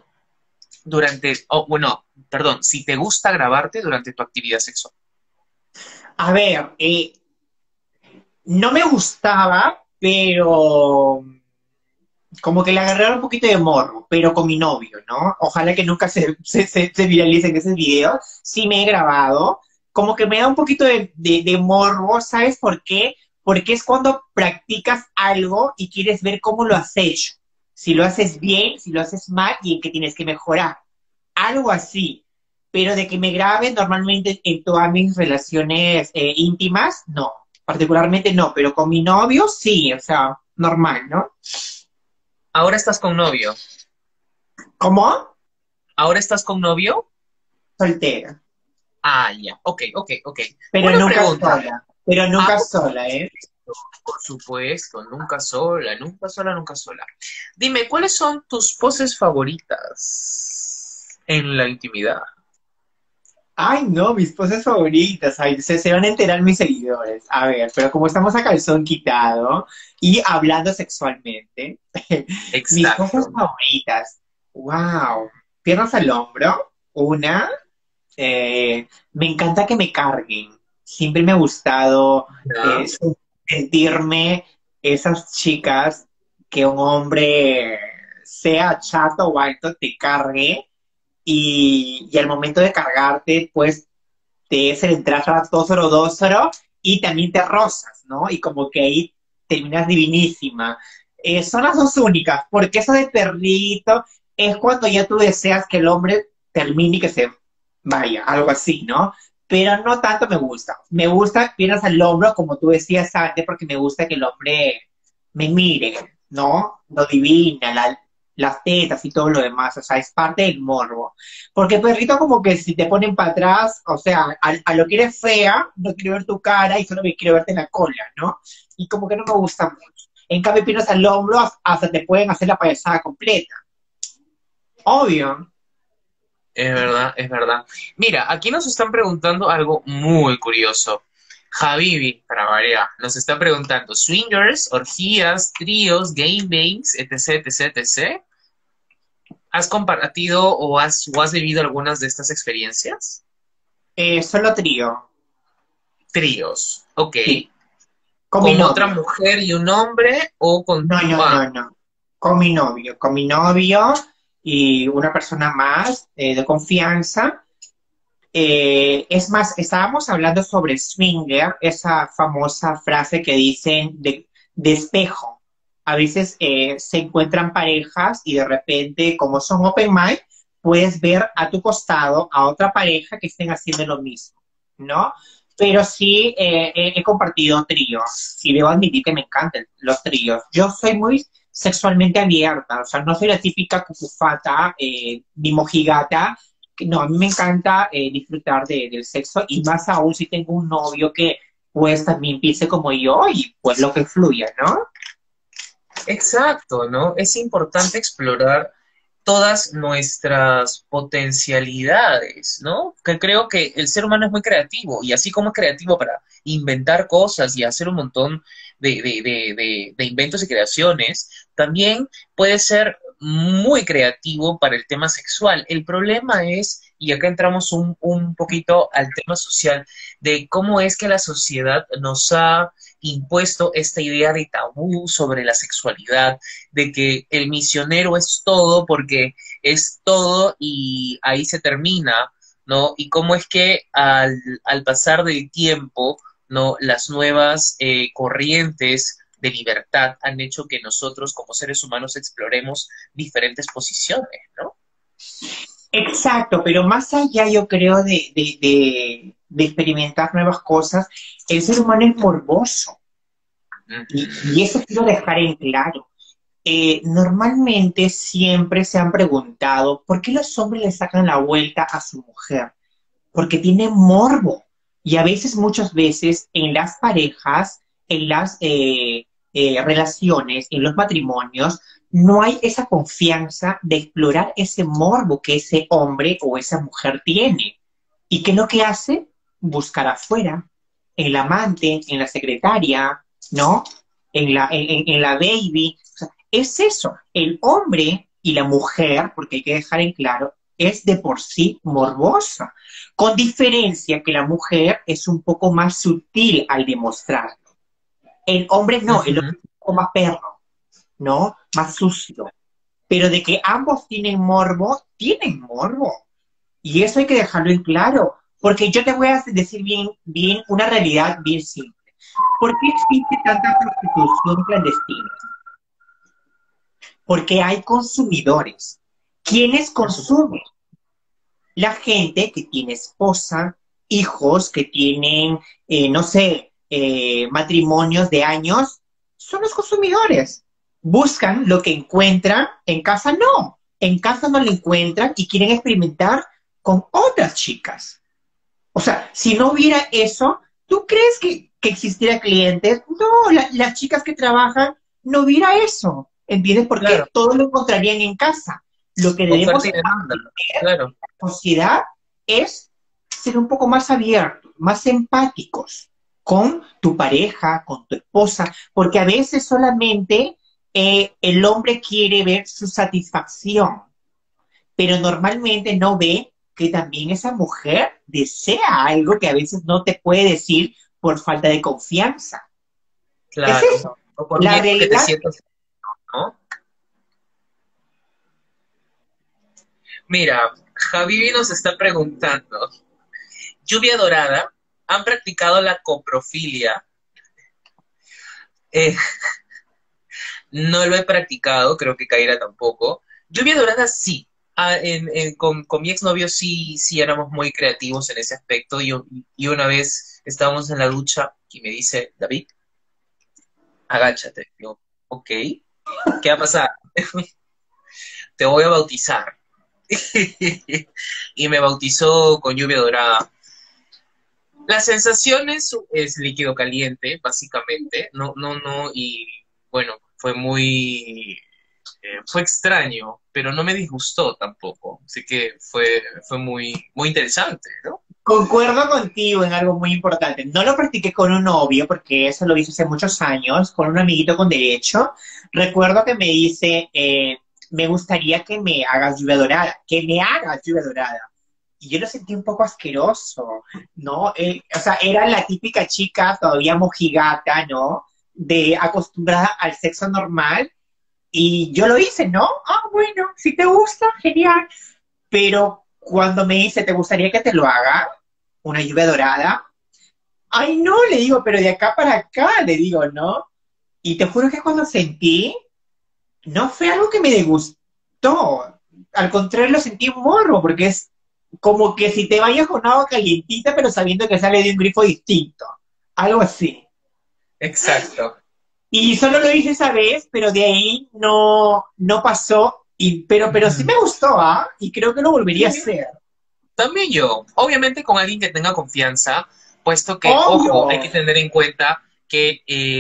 Speaker 1: perdón, si te gusta grabarte durante tu actividad sexual.
Speaker 3: A ver, no me gustaba, pero como que le agarraron un poquito de morbo, pero con mi novio, ¿no? Ojalá que nunca se viralicen esos videos. Sí me he grabado, como que me da un poquito de morbo, ¿sabes por qué? Porque es cuando practicas algo y quieres ver cómo lo has hecho. Si lo haces bien, si lo haces mal y en qué tienes que mejorar. Algo así. Pero de que me grabe normalmente en todas mis relaciones íntimas, no. Particularmente no, pero con mi novio sí, o sea, normal, ¿no?
Speaker 1: ¿Ahora estás con novio?
Speaker 3: ¿Cómo?
Speaker 1: ¿Ahora estás con novio?
Speaker 3: Soltera.
Speaker 1: Ah, ya. Ok, ok, ok.
Speaker 3: Pero
Speaker 1: Una
Speaker 3: nunca
Speaker 1: pregunta.
Speaker 3: sola. Pero
Speaker 1: Ah,
Speaker 3: nunca sola, ¿eh?
Speaker 1: por supuesto, nunca sola, nunca sola, nunca sola. Dime, ¿cuáles son tus poses favoritas en la intimidad?
Speaker 3: Ay, no, mis poses favoritas. Ay, se van a enterar mis seguidores. A ver, pero como estamos a calzón quitado y hablando sexualmente, mis poses
Speaker 1: Exacto.
Speaker 3: favoritas. Wow. Piernas al hombro. Una. Me encanta que me carguen. Siempre me ha gustado
Speaker 1: Ya.
Speaker 3: sentirme esas chicas que un hombre, sea chato o alto, te cargue y al momento de cargarte, pues te es el entrar dósoro, dósoro y también te rozas, ¿no? Y como que ahí terminas divinísima. Son las dos únicas, porque eso de perrito es cuando ya tú deseas que el hombre termine y que se vaya, algo así, ¿no? Pero no tanto me gusta. Me gusta piernas al hombro, como tú decías antes, porque me gusta que el hombre me mire, ¿no? Lo divina, las tetas y todo lo demás, o sea, es parte del morbo. Porque perrito como que si te ponen para atrás, o sea, a lo que eres fea, no quiero ver tu cara y solo me quiero verte en la cola, ¿no? Y como que no me gusta mucho. En cambio, piernas al hombro, hasta te pueden hacer la payasada completa. Obvio.
Speaker 1: Es verdad, es verdad. Mira, aquí nos están preguntando algo muy curioso. Habibi, para variar, nos está preguntando, swingers, orgías, tríos, gangbangs, etc, etc, etc. ¿Has compartido o has vivido algunas de estas experiencias?
Speaker 3: Solo trío,
Speaker 1: Tríos, ok.
Speaker 3: sí, con mi
Speaker 1: ¿Con otra
Speaker 3: novio.
Speaker 1: mujer y un hombre o con
Speaker 3: No,
Speaker 1: tu...
Speaker 3: no,
Speaker 1: Ah,
Speaker 3: no, no. Con mi novio y una persona más de confianza. Es más, estábamos hablando sobre swinger, esa famosa frase que dicen de espejo. A veces se encuentran parejas y de repente, como son open mind, puedes ver a tu costado a otra pareja que estén haciendo lo mismo, ¿no? Pero sí he compartido tríos y debo admitir que me encantan los tríos. Yo soy muy sexualmente abierta, o sea, no soy la típica cucufata ni mojigata no, a mí me encanta disfrutar del sexo y más aún si tengo un novio que pues también piense como yo y pues lo que fluya, ¿no?
Speaker 1: Exacto, ¿no? Es importante explorar todas nuestras potencialidades, ¿no? Que creo que el ser humano es muy creativo y así como es creativo para inventar cosas y hacer un montón de inventos y creaciones, también puede ser muy creativo para el tema sexual. El problema es, y acá entramos un poquito al tema social, de cómo es que la sociedad nos ha impuesto esta idea de tabú sobre la sexualidad, de que el misionero es todo porque es todo y ahí se termina, ¿no? Y cómo es que al pasar del tiempo, ¿no? Las nuevas corrientes de libertad han hecho que nosotros como seres humanos exploremos diferentes posiciones, ¿no?
Speaker 3: Exacto, pero más allá yo creo de experimentar nuevas cosas, el ser humano es morboso. Y eso quiero dejar en claro. Normalmente siempre se han preguntado por qué los hombres le sacan la vuelta a su mujer. Porque tiene morbo. Y a veces, muchas veces, en las parejas, en las relaciones, en los matrimonios, no hay esa confianza de explorar ese morbo que ese hombre o esa mujer tiene. ¿Y qué es lo que hace? Buscar afuera, en la amante, en la secretaria, ¿no? En la baby. O sea, es eso. El hombre y la mujer, porque hay que dejar en claro, es de por sí morbosa. Con diferencia que la mujer es un poco más sutil al demostrarlo. El hombre no, el hombre es un poco más perro, ¿no? Más sucio. Pero de que ambos tienen morbo. Y eso hay que dejarlo en claro. Porque yo te voy a decir bien una realidad bien simple. ¿Por qué existe tanta prostitución clandestina? Porque hay consumidores. ¿Quiénes consumen? La gente que tiene esposa, hijos, que tienen, no sé, matrimonios de años, son los consumidores. Buscan lo que encuentran, en casa no. En casa no lo encuentran y quieren experimentar con otras chicas. O sea, si no hubiera eso, ¿tú crees que existiera clientes? No, las chicas que trabajan, no hubiera eso. ¿Entiendes? Porque
Speaker 1: Claro.
Speaker 3: todo lo encontrarían en casa. Lo que debemos
Speaker 1: Oferta y demanda, claro.
Speaker 3: sociedad es ser un poco más abiertos, más empáticos con tu pareja, con tu esposa, porque a veces solamente el hombre quiere ver su satisfacción, pero normalmente no ve que también esa mujer desea algo que a veces no te puede decir por falta de confianza.
Speaker 1: Claro.
Speaker 3: Es eso.
Speaker 1: O por
Speaker 3: La
Speaker 1: miedo que te
Speaker 3: realidad.
Speaker 1: sientas, ¿no? Mira, Javi nos está preguntando, Lluvia Dorada, ¿han practicado la coprofilia? Eh, no lo he practicado, creo que Kaira tampoco. Lluvia Dorada sí. Con mi exnovio sí éramos muy creativos en ese aspecto. Y una vez estábamos en la ducha y me dice, David, agáchate. Yo, ok, ¿qué va a pasar? Te voy a bautizar. Y me bautizó con lluvia dorada. La sensación es líquido caliente, básicamente. No, y bueno, fue extraño, pero no me disgustó tampoco. Así que fue muy interesante, ¿no?
Speaker 3: Concuerdo contigo en algo muy importante. No lo practiqué con un novio, porque eso lo hice hace muchos años, con un amiguito con derecho. Recuerdo que me dice, me gustaría que me hagas lluvia dorada, que me hagas lluvia dorada. Y yo lo sentí un poco asqueroso, ¿no? O sea, era la típica chica todavía mojigata, ¿no? De acostumbrada al sexo normal. Y yo lo hice, ¿no? Ah, bueno, si te gusta, genial. Pero cuando me dice, ¿te gustaría que te lo haga? Una lluvia dorada. Ay, no, le digo, pero de acá para acá, le digo, ¿no? Y te juro que cuando sentí, no fue algo que me disgustó. Al contrario, lo sentí morro, porque es como que si te vayas con agua calientita, pero sabiendo que sale de un grifo distinto. Algo así.
Speaker 1: Exacto.
Speaker 3: Y solo lo hice esa vez, pero de ahí no pasó. Pero sí me gustó, ¿ah? Y creo que lo volvería a hacer.
Speaker 1: También yo, obviamente con alguien que tenga confianza, puesto que, ojo, hay que
Speaker 3: Obvio.
Speaker 1: tener en cuenta que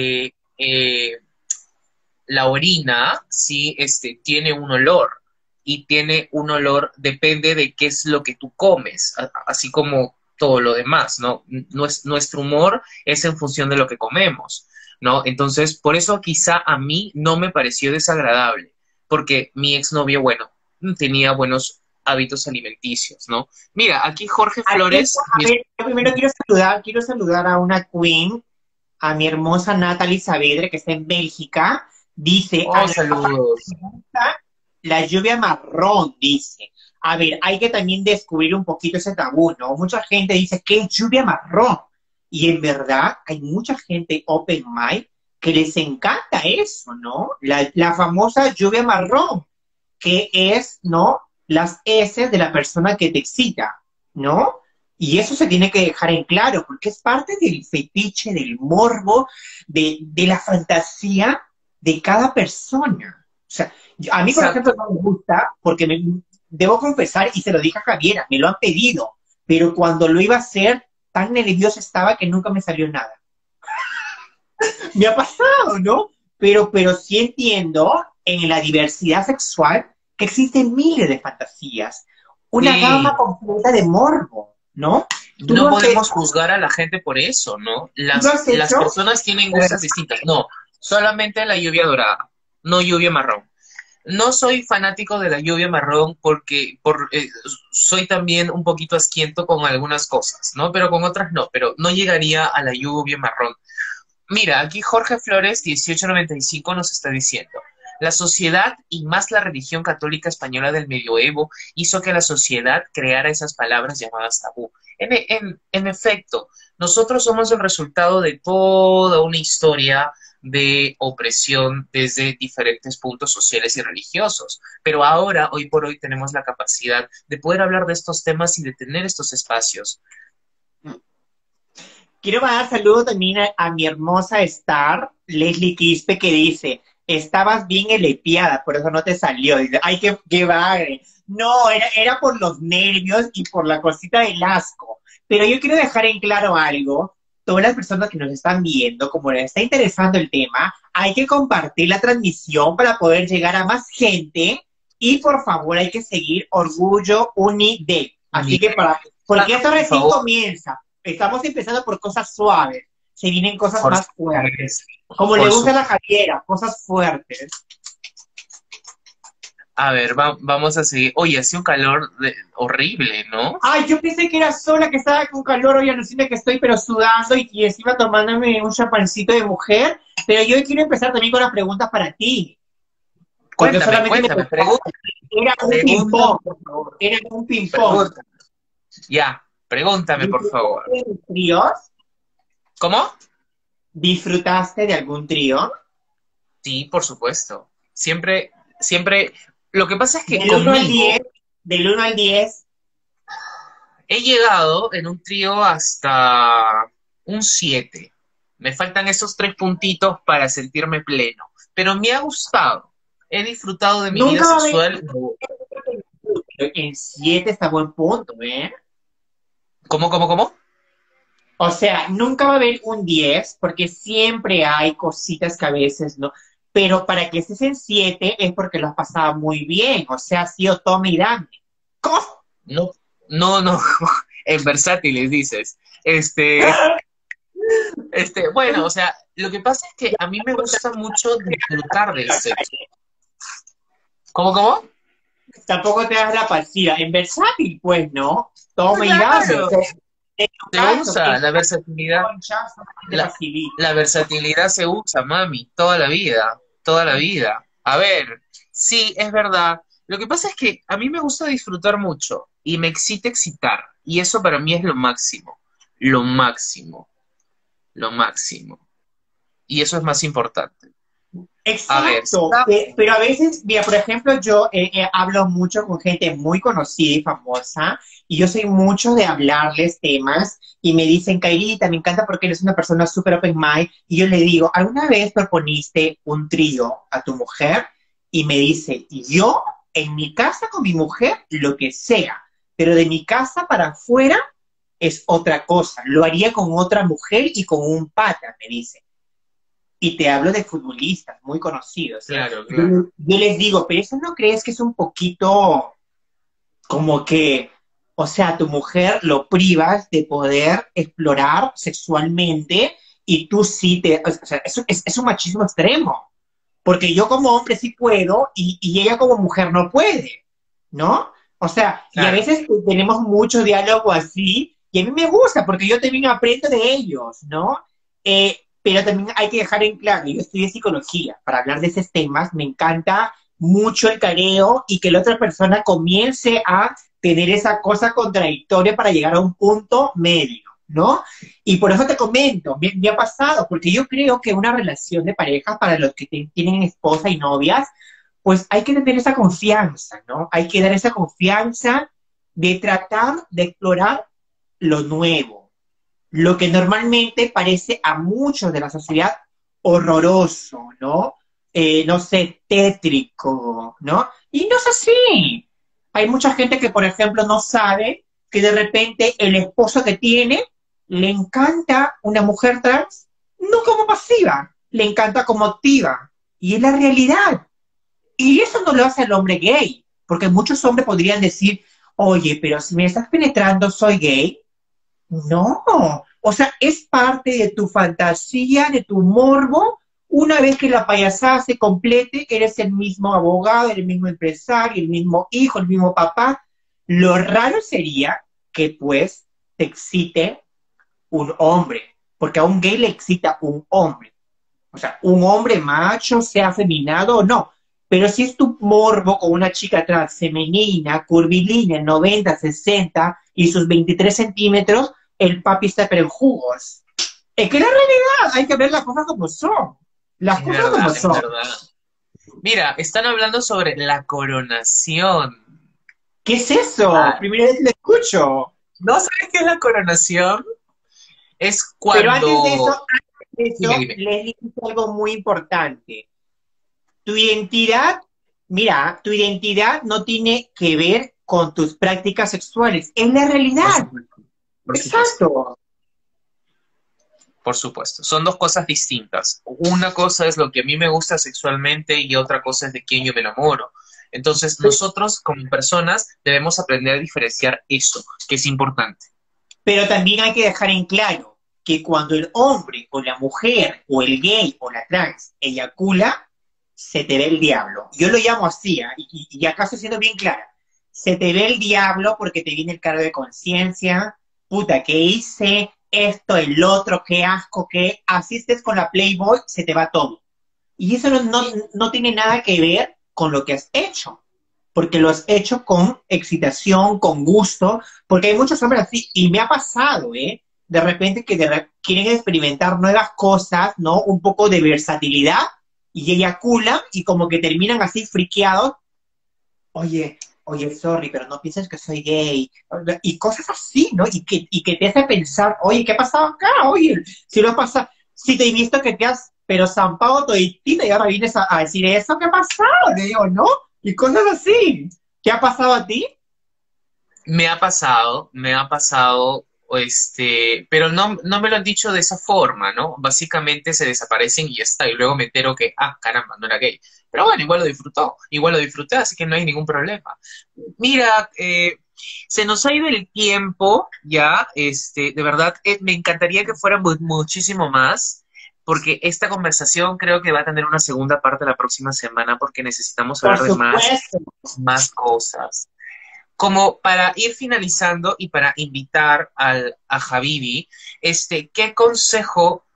Speaker 1: la orina sí tiene un olor y tiene un olor, depende de qué es lo que tú comes, así como todo lo demás, ¿no? Nuestro humor es en función de lo que comemos, ¿no? Entonces, por eso quizá a mí no me pareció desagradable, porque mi exnovio, bueno, tenía buenos hábitos alimenticios, ¿no? Mira, aquí Jorge
Speaker 3: Aquí está,
Speaker 1: Flores,
Speaker 3: a ver, yo primero quiero saludar a una queen, a mi hermosa Natalie Saavedra, que está en Bélgica. Dice, a
Speaker 1: oh,
Speaker 3: la
Speaker 1: saludos.
Speaker 3: gusta la lluvia marrón, dice. A ver, hay que también descubrir un poquito ese tabú, ¿no? Mucha gente dice, ¿qué es lluvia marrón? Y en verdad hay mucha gente open mind que les encanta eso, ¿no? La famosa lluvia marrón, que es, ¿no? Las heces de la persona que te excita, ¿no? Y eso se tiene que dejar en claro, porque es parte del fetiche, del morbo, de la fantasía de cada persona. O sea, a mí, por ejemplo,
Speaker 1: Exacto.
Speaker 3: no me gusta, porque debo confesar, y se lo dije a Javiera, me lo han pedido, pero cuando lo iba a hacer, tan nerviosa estaba que nunca me salió nada. Me ha pasado, ¿no? Pero sí entiendo en la diversidad sexual que existen miles de fantasías, una gama
Speaker 1: Sí,
Speaker 3: completa de morbo, ¿no? ¿Tú
Speaker 1: no
Speaker 3: lo has
Speaker 1: podemos
Speaker 3: hecho?
Speaker 1: juzgar a la gente por eso, ¿no?
Speaker 3: ¿Tú lo
Speaker 1: Las,
Speaker 3: has
Speaker 1: las
Speaker 3: hecho?
Speaker 1: personas tienen gustos distintos. No, solamente la lluvia dorada, no lluvia marrón. No soy fanático de la lluvia marrón porque soy también un poquito asquiento con algunas cosas, ¿no? Pero con otras no, pero no llegaría a la lluvia marrón. Mira, aquí Jorge Flores, 1895, nos está diciendo, la sociedad y más la religión católica española del medioevo hizo que la sociedad creara esas palabras llamadas tabú. En efecto, nosotros somos el resultado de toda una historia de opresión desde diferentes puntos sociales y religiosos. Pero ahora, hoy por hoy, tenemos la capacidad de poder hablar de estos temas y de tener estos espacios.
Speaker 3: Quiero mandar saludos también a mi hermosa Star, Leslie Quispe, que dice, estabas bien elepiada, por eso no te salió. Dice, ay, qué bagre. No, era por los nervios y por la cosita del asco. Pero yo quiero dejar en claro algo. Todas las personas que nos están viendo, como les está interesando el tema, hay que compartir la transmisión para poder llegar a más gente. Y por favor, hay que seguir Orgullo Unide. Así que porque esto
Speaker 1: Por
Speaker 3: recién
Speaker 1: favor,
Speaker 3: comienza. Estamos empezando por cosas suaves, se vienen cosas
Speaker 1: por,
Speaker 3: más fuertes. Como le
Speaker 1: por
Speaker 3: gusta a
Speaker 1: su
Speaker 3: la Javiera, cosas fuertes.
Speaker 1: A ver, vamos a seguir. Oye, hace un calor horrible, ¿no?
Speaker 3: Ay, yo pensé que era sola, que estaba con calor, hoy alucina que estoy pero sudando y encima tomándome un champancito de mujer. Pero yo quiero empezar también con las preguntas para ti, porque
Speaker 1: Cuéntame,
Speaker 3: solamente me
Speaker 1: cuéntame,
Speaker 3: tocó. Era un
Speaker 1: pregúntame,
Speaker 3: ping-pong,
Speaker 1: por favor.
Speaker 3: era un ping-pong.
Speaker 1: Pregúntame. Ya, pregúntame, por favor.
Speaker 3: ¿Disfrutaste de tríos?
Speaker 1: ¿Cómo?
Speaker 3: ¿Disfrutaste de algún trío?
Speaker 1: Sí, por supuesto. Siempre, siempre. Lo que pasa es que
Speaker 3: Del uno al
Speaker 1: conmigo
Speaker 3: 10, del 1 al 10.
Speaker 1: he llegado en un trío hasta un 7. Me faltan esos 3 puntitos para sentirme pleno. Pero me ha gustado. He disfrutado de mi vida
Speaker 3: Nunca va a haber,
Speaker 1: sexual.
Speaker 3: en 7 está buen punto, ¿eh?
Speaker 1: ¿Cómo?
Speaker 3: O sea, nunca va a haber un 10 porque siempre hay cositas que a veces no. Pero para que estés en 7 es porque lo has pasado muy bien. O sea, ha sido tome y dame. ¿Cómo?
Speaker 1: No, no, en versátiles dices. Bueno, o sea, lo que pasa es que a mí me gusta mucho disfrutar del sexo. ¿Cómo?
Speaker 3: Tampoco te das la pasiva. En versátil, pues, ¿no? Tome y dame. O
Speaker 1: Claro,
Speaker 3: sea, en tu
Speaker 1: se
Speaker 3: caso, que
Speaker 1: usa
Speaker 3: es
Speaker 1: la versatilidad.
Speaker 3: concha, te
Speaker 1: La,
Speaker 3: facilita.
Speaker 1: la versatilidad se usa, mami, toda la vida, toda la vida. A ver, sí, es verdad. Lo que pasa es que a mí me gusta disfrutar mucho y me excita excitar. Y eso para mí es lo máximo, lo máximo, lo máximo. Y eso es más importante. A ver,
Speaker 3: Exacto, pero a veces, mira, por ejemplo, yo hablo mucho con gente muy conocida y famosa, y yo soy mucho de hablarles temas, y me dicen, Kairita, me encanta porque eres una persona súper open mind, y yo le digo, ¿alguna vez proponiste un trío a tu mujer? Y me dice, yo, en mi casa con mi mujer, lo que sea, pero de mi casa para afuera es otra cosa. Lo haría con otra mujer y con un pata, me dice. Y te hablo de futbolistas muy conocidos.
Speaker 1: Claro, claro.
Speaker 3: Yo les digo, pero ¿eso no crees que es un poquito como que, o sea, tu mujer lo privas de poder explorar sexualmente y tú sí o sea, es un machismo extremo, porque yo como hombre sí puedo y ella como mujer no puede, ¿no? O sea, y a
Speaker 1: Claro.
Speaker 3: veces tenemos mucho diálogo así, y a mí me gusta, porque yo también aprendo de ellos, ¿no? Pero también hay que dejar en claro, yo estudié psicología, para hablar de esos temas, me encanta mucho el careo y que la otra persona comience a tener esa cosa contradictoria para llegar a un punto medio, ¿no? Y por eso te comento, me ha pasado, porque yo creo que una relación de pareja para los que tienen esposa y novias, pues hay que tener esa confianza, ¿no? Hay que dar esa confianza de tratar de explorar lo nuevo, lo que normalmente parece a muchos de la sociedad horroroso, ¿no? No sé, tétrico, ¿no? Y no es así. Hay mucha gente que, por ejemplo, no sabe que de repente el esposo que tiene le encanta una mujer trans, no como pasiva, le encanta como activa. Y es la realidad. Y eso no lo hace el hombre gay, porque muchos hombres podrían decir, oye, pero si me estás penetrando, soy gay. No, o sea, es parte de tu fantasía, de tu morbo. Una vez que la payasada se complete, eres el mismo abogado, el mismo empresario, el mismo hijo, el mismo papá. Lo raro sería que pues te excite un hombre, porque a un gay le excita un hombre. O sea, un hombre macho, sea afeminado o no. Pero si es tu morbo con una chica trans femenina, curvilínea, 90, 60 y sus 23 centímetros, el papi está pero en jugos. Es que la realidad, hay que ver las cosas como son. Las
Speaker 1: Es
Speaker 3: cosas como
Speaker 1: verdad, es
Speaker 3: son.
Speaker 1: verdad. Mira, están hablando sobre la coronación.
Speaker 3: ¿Qué es eso?
Speaker 1: Ah,
Speaker 3: Primera vez que lo escucho.
Speaker 1: ¿no sabes qué es la coronación? Es
Speaker 3: Pero
Speaker 1: cuando... Dime, dime.
Speaker 3: Leslie dice algo muy importante. Tu identidad, mira, tu identidad no tiene que ver con tus prácticas sexuales. Es la
Speaker 1: Por
Speaker 3: realidad.
Speaker 1: supuesto. Por supuesto.
Speaker 3: Exacto.
Speaker 1: Por supuesto. Son dos cosas distintas. Una cosa es lo que a mí me gusta sexualmente y otra cosa es de quién yo me enamoro. Entonces, nosotros como personas debemos aprender a diferenciar eso, que es importante.
Speaker 3: Pero también hay que dejar en claro que cuando el hombre o la mujer o el gay o la trans eyacula, se te ve el diablo. Yo lo llamo así, ¿eh? Y acá estoy siendo bien clara. Se te ve el diablo porque te viene el cargo de conciencia, puta, ¿qué hice? Esto, el otro, qué asco, qué asistes con la Playboy, se te va todo. Y eso no tiene nada que ver con lo que has hecho, porque lo has hecho con excitación, con gusto, porque hay muchos hombres así, y me ha pasado, ¿eh? De repente que quieren experimentar nuevas cosas, ¿no? Un poco de versatilidad, y eyaculan, y como que terminan así friqueados, oye, sorry, pero no pienses que soy gay, y cosas así, ¿no? Y que te hace pensar, oye, ¿qué ha pasado acá? Oye, si lo pasa, si te he visto que te has, pero zampado toditita y ahora vienes a decir eso, ¿qué ha pasado? Le digo, ¿no? Y cosas así. ¿Qué ha pasado a ti?
Speaker 1: Me ha pasado, pero no me lo han dicho de esa forma, ¿no? Básicamente se desaparecen y ya está, y luego me entero que, ah, caramba, no era gay. Pero bueno, igual lo disfruté, así que no hay ningún problema. Mira, se nos ha ido el tiempo ya, de verdad, me encantaría que fuera muchísimo más, porque esta conversación creo que va a tener una segunda parte la próxima semana, porque necesitamos
Speaker 3: Por
Speaker 1: hablar de
Speaker 3: supuesto.
Speaker 1: más cosas. Como para ir finalizando y para invitar a Habibi, ¿qué consejo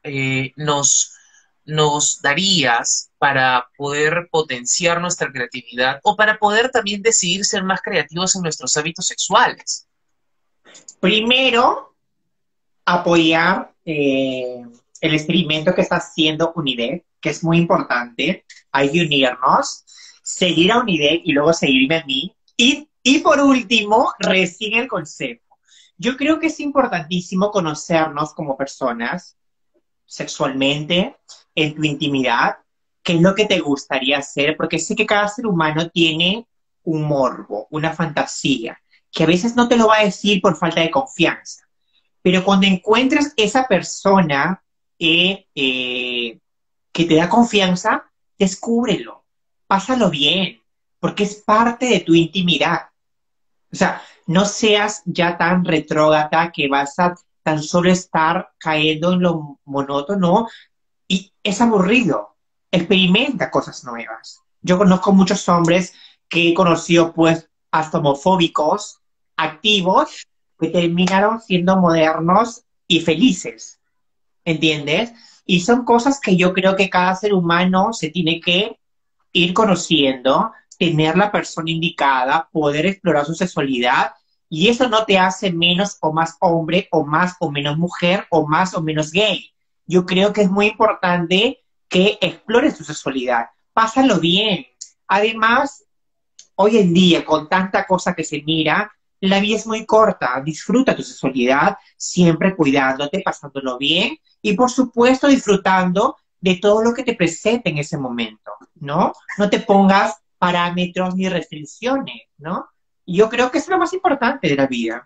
Speaker 1: nos darías para poder potenciar nuestra creatividad o para poder también decidir ser más creativos en nuestros hábitos sexuales?
Speaker 3: Primero, apoyar el experimento que está haciendo UNIDEC, que es muy importante. Hay que unirnos, seguir a UNIDEC y luego seguirme a mí. Y por último, recién el consejo. Yo creo que es importantísimo conocernos como personas sexualmente, en tu intimidad, qué es lo que te gustaría hacer, porque sé que cada ser humano tiene un morbo, una fantasía, que a veces no te lo va a decir por falta de confianza. Pero cuando encuentres esa persona que te da confianza, descúbrelo, pásalo bien, porque es parte de tu intimidad. O sea, no seas ya tan retrógrada que vas a tan solo estar cayendo en lo monótono y es aburrido. Experimenta cosas nuevas. Yo conozco muchos hombres que he conocido, pues, hasta homofóbicos, activos, que terminaron siendo modernos y felices, ¿entiendes? Y son cosas que yo creo que cada ser humano se tiene que ir conociendo, tener la persona indicada, poder explorar su sexualidad, y eso no te hace menos o más hombre, o más o menos mujer, o más o menos gay. Yo creo que es muy importante que explores tu sexualidad, pásalo bien. Además, hoy en día, con tanta cosa que se mira, la vida es muy corta. Disfruta tu sexualidad, siempre cuidándote, pasándolo bien y, por supuesto, disfrutando de todo lo que te presente en ese momento, ¿no? No te pongas parámetros ni restricciones, ¿no? Yo creo que es lo más importante de la vida.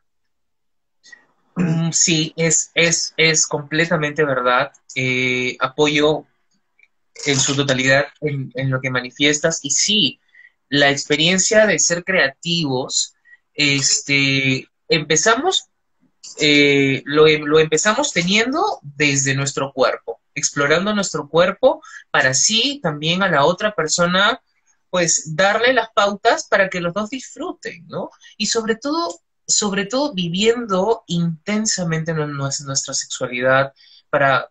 Speaker 1: Sí, es completamente verdad. Apoyo en su totalidad en lo que manifiestas. Y sí, la experiencia de ser creativos, empezamos, lo empezamos teniendo desde nuestro cuerpo, explorando nuestro cuerpo para así también a la otra persona, pues darle las pautas para que los dos disfruten, ¿no? Y sobre todo viviendo intensamente nuestra sexualidad para,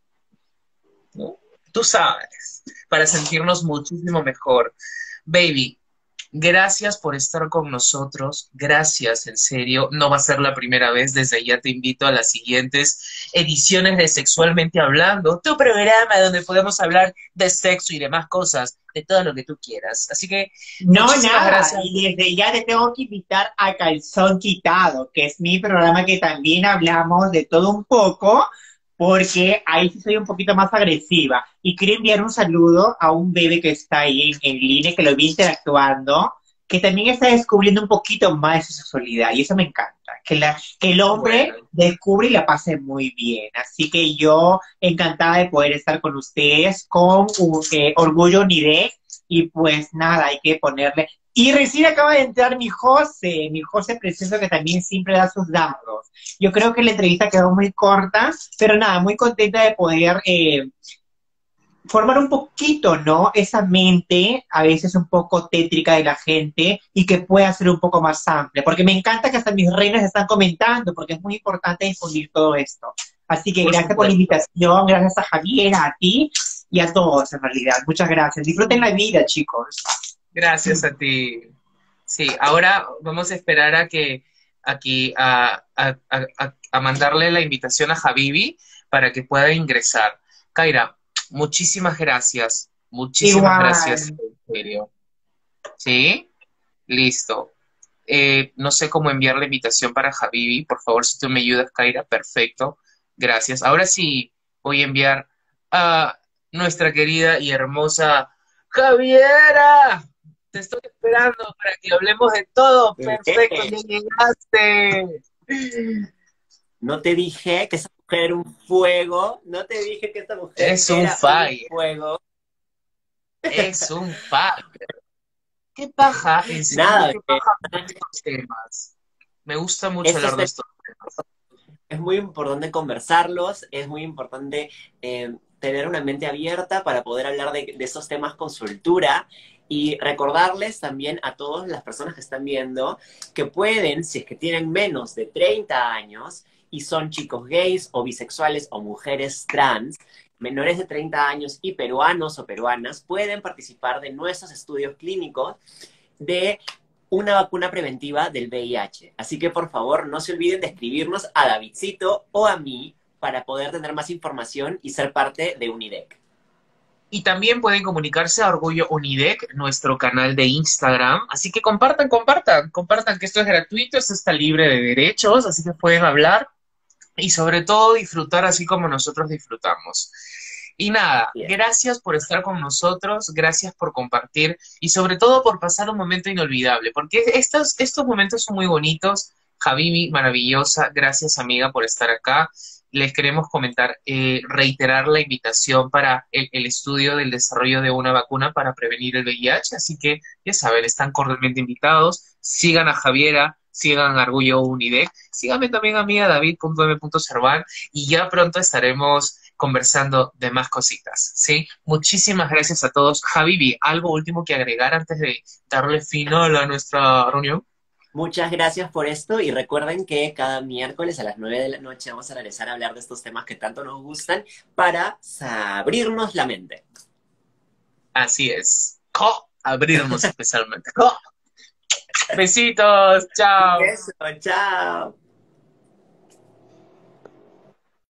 Speaker 1: ¿no? Tú sabes, para sentirnos muchísimo mejor. Baby, gracias por estar con nosotros, gracias, en serio, no va a ser la primera vez, desde ya te invito a las siguientes ediciones de Sexualmente Hablando, tu programa donde podemos hablar de sexo y demás cosas, de todo lo que tú quieras. Así que,
Speaker 3: No,
Speaker 1: muchísimas
Speaker 3: nada,
Speaker 1: gracias.
Speaker 3: y desde ya te tengo que invitar a Calzón Quitado, que es mi programa que también hablamos de todo un poco, porque ahí sí soy un poquito más agresiva. Y quiero enviar un saludo a un bebé que está ahí en línea, que lo vi interactuando, que también está descubriendo un poquito más de su sexualidad, y eso me encanta, que el hombre
Speaker 1: Bueno,
Speaker 3: descubre y la pase muy bien. Así que yo encantada de poder estar con ustedes, con Orgullo Unidec, y pues nada, hay que ponerle. Y recién acaba de entrar mi José precioso, que también siempre da sus datos. Yo creo que la entrevista quedó muy corta, pero nada, muy contenta de poder formar un poquito, ¿no? Esa mente, a veces un poco tétrica de la gente, y que pueda ser un poco más amplia. Porque me encanta que hasta mis reinas están comentando, porque es muy importante difundir todo esto. Así que
Speaker 1: por
Speaker 3: gracias por la
Speaker 1: supuesto.
Speaker 3: invitación, gracias a Javiera, a ti y a todos en realidad. Muchas gracias. Disfruten la vida, chicos.
Speaker 1: Gracias a ti. Sí, ahora vamos a esperar a que aquí a mandarle la invitación a Habibi para que pueda ingresar. Kaira, muchísimas gracias,
Speaker 3: Igual.
Speaker 1: en serio. ¿Sí? Listo. No sé cómo enviar la invitación para Habibi. Por favor, si tú me ayudas, Kaira, perfecto. Gracias. Ahora sí voy a enviar a nuestra querida y hermosa Javiera. Te estoy esperando para que hablemos de todo. Perfecto,
Speaker 2: Bebé,
Speaker 1: ya llegaste.
Speaker 2: no te dije que esa mujer era un fuego, no te dije que esta mujer
Speaker 1: Es un
Speaker 2: era un
Speaker 1: fire,
Speaker 2: fuego.
Speaker 1: es un fire. ¿Qué paja? En serio,
Speaker 2: Nada,
Speaker 1: ¿qué
Speaker 2: bebé,
Speaker 1: paja con estos temas? Me gusta mucho
Speaker 2: estos
Speaker 1: hablar de
Speaker 2: temas
Speaker 1: estos temas.
Speaker 2: es muy importante conversarlos, es muy importante tener una mente abierta para poder hablar de esos temas con soltura, y recordarles también a todas las personas que están viendo que pueden, si es que tienen menos de 30 años y son chicos gays o bisexuales o mujeres trans, menores de 30 años y peruanos o peruanas, pueden participar de nuestros estudios clínicos de una vacuna preventiva del VIH. Así que por favor no se olviden de escribirnos a Davidcito o a mí para poder tener más información y ser parte de Unidec.
Speaker 1: Y también pueden comunicarse a Orgullo Unidec, nuestro canal de Instagram. Así que compartan que esto es gratuito, esto está libre de derechos, así que pueden hablar y sobre todo disfrutar así como nosotros disfrutamos. Y nada,
Speaker 2: Bien.
Speaker 1: gracias por estar con nosotros, gracias por compartir y sobre todo por pasar un momento inolvidable, porque estos momentos son muy bonitos. Javi, maravillosa, gracias amiga por estar acá. Les queremos comentar, reiterar la invitación para el estudio del desarrollo de una vacuna para prevenir el VIH, así que ya saben, están cordialmente invitados. Sigan a Javiera, sigan a Orgullo Unidec, síganme también a mí, a david.m.servan, y ya pronto estaremos conversando de más cositas, ¿sí? Muchísimas gracias a todos. Javi, ¿algo último que agregar antes de darle final a nuestra reunión?
Speaker 2: Muchas gracias por esto y recuerden que cada miércoles a las 9 de la noche vamos a regresar a hablar de estos temas que tanto nos gustan para abrirnos la mente.
Speaker 1: Así es. Abrirnos especialmente. Besitos, chao.
Speaker 2: Eso, chao.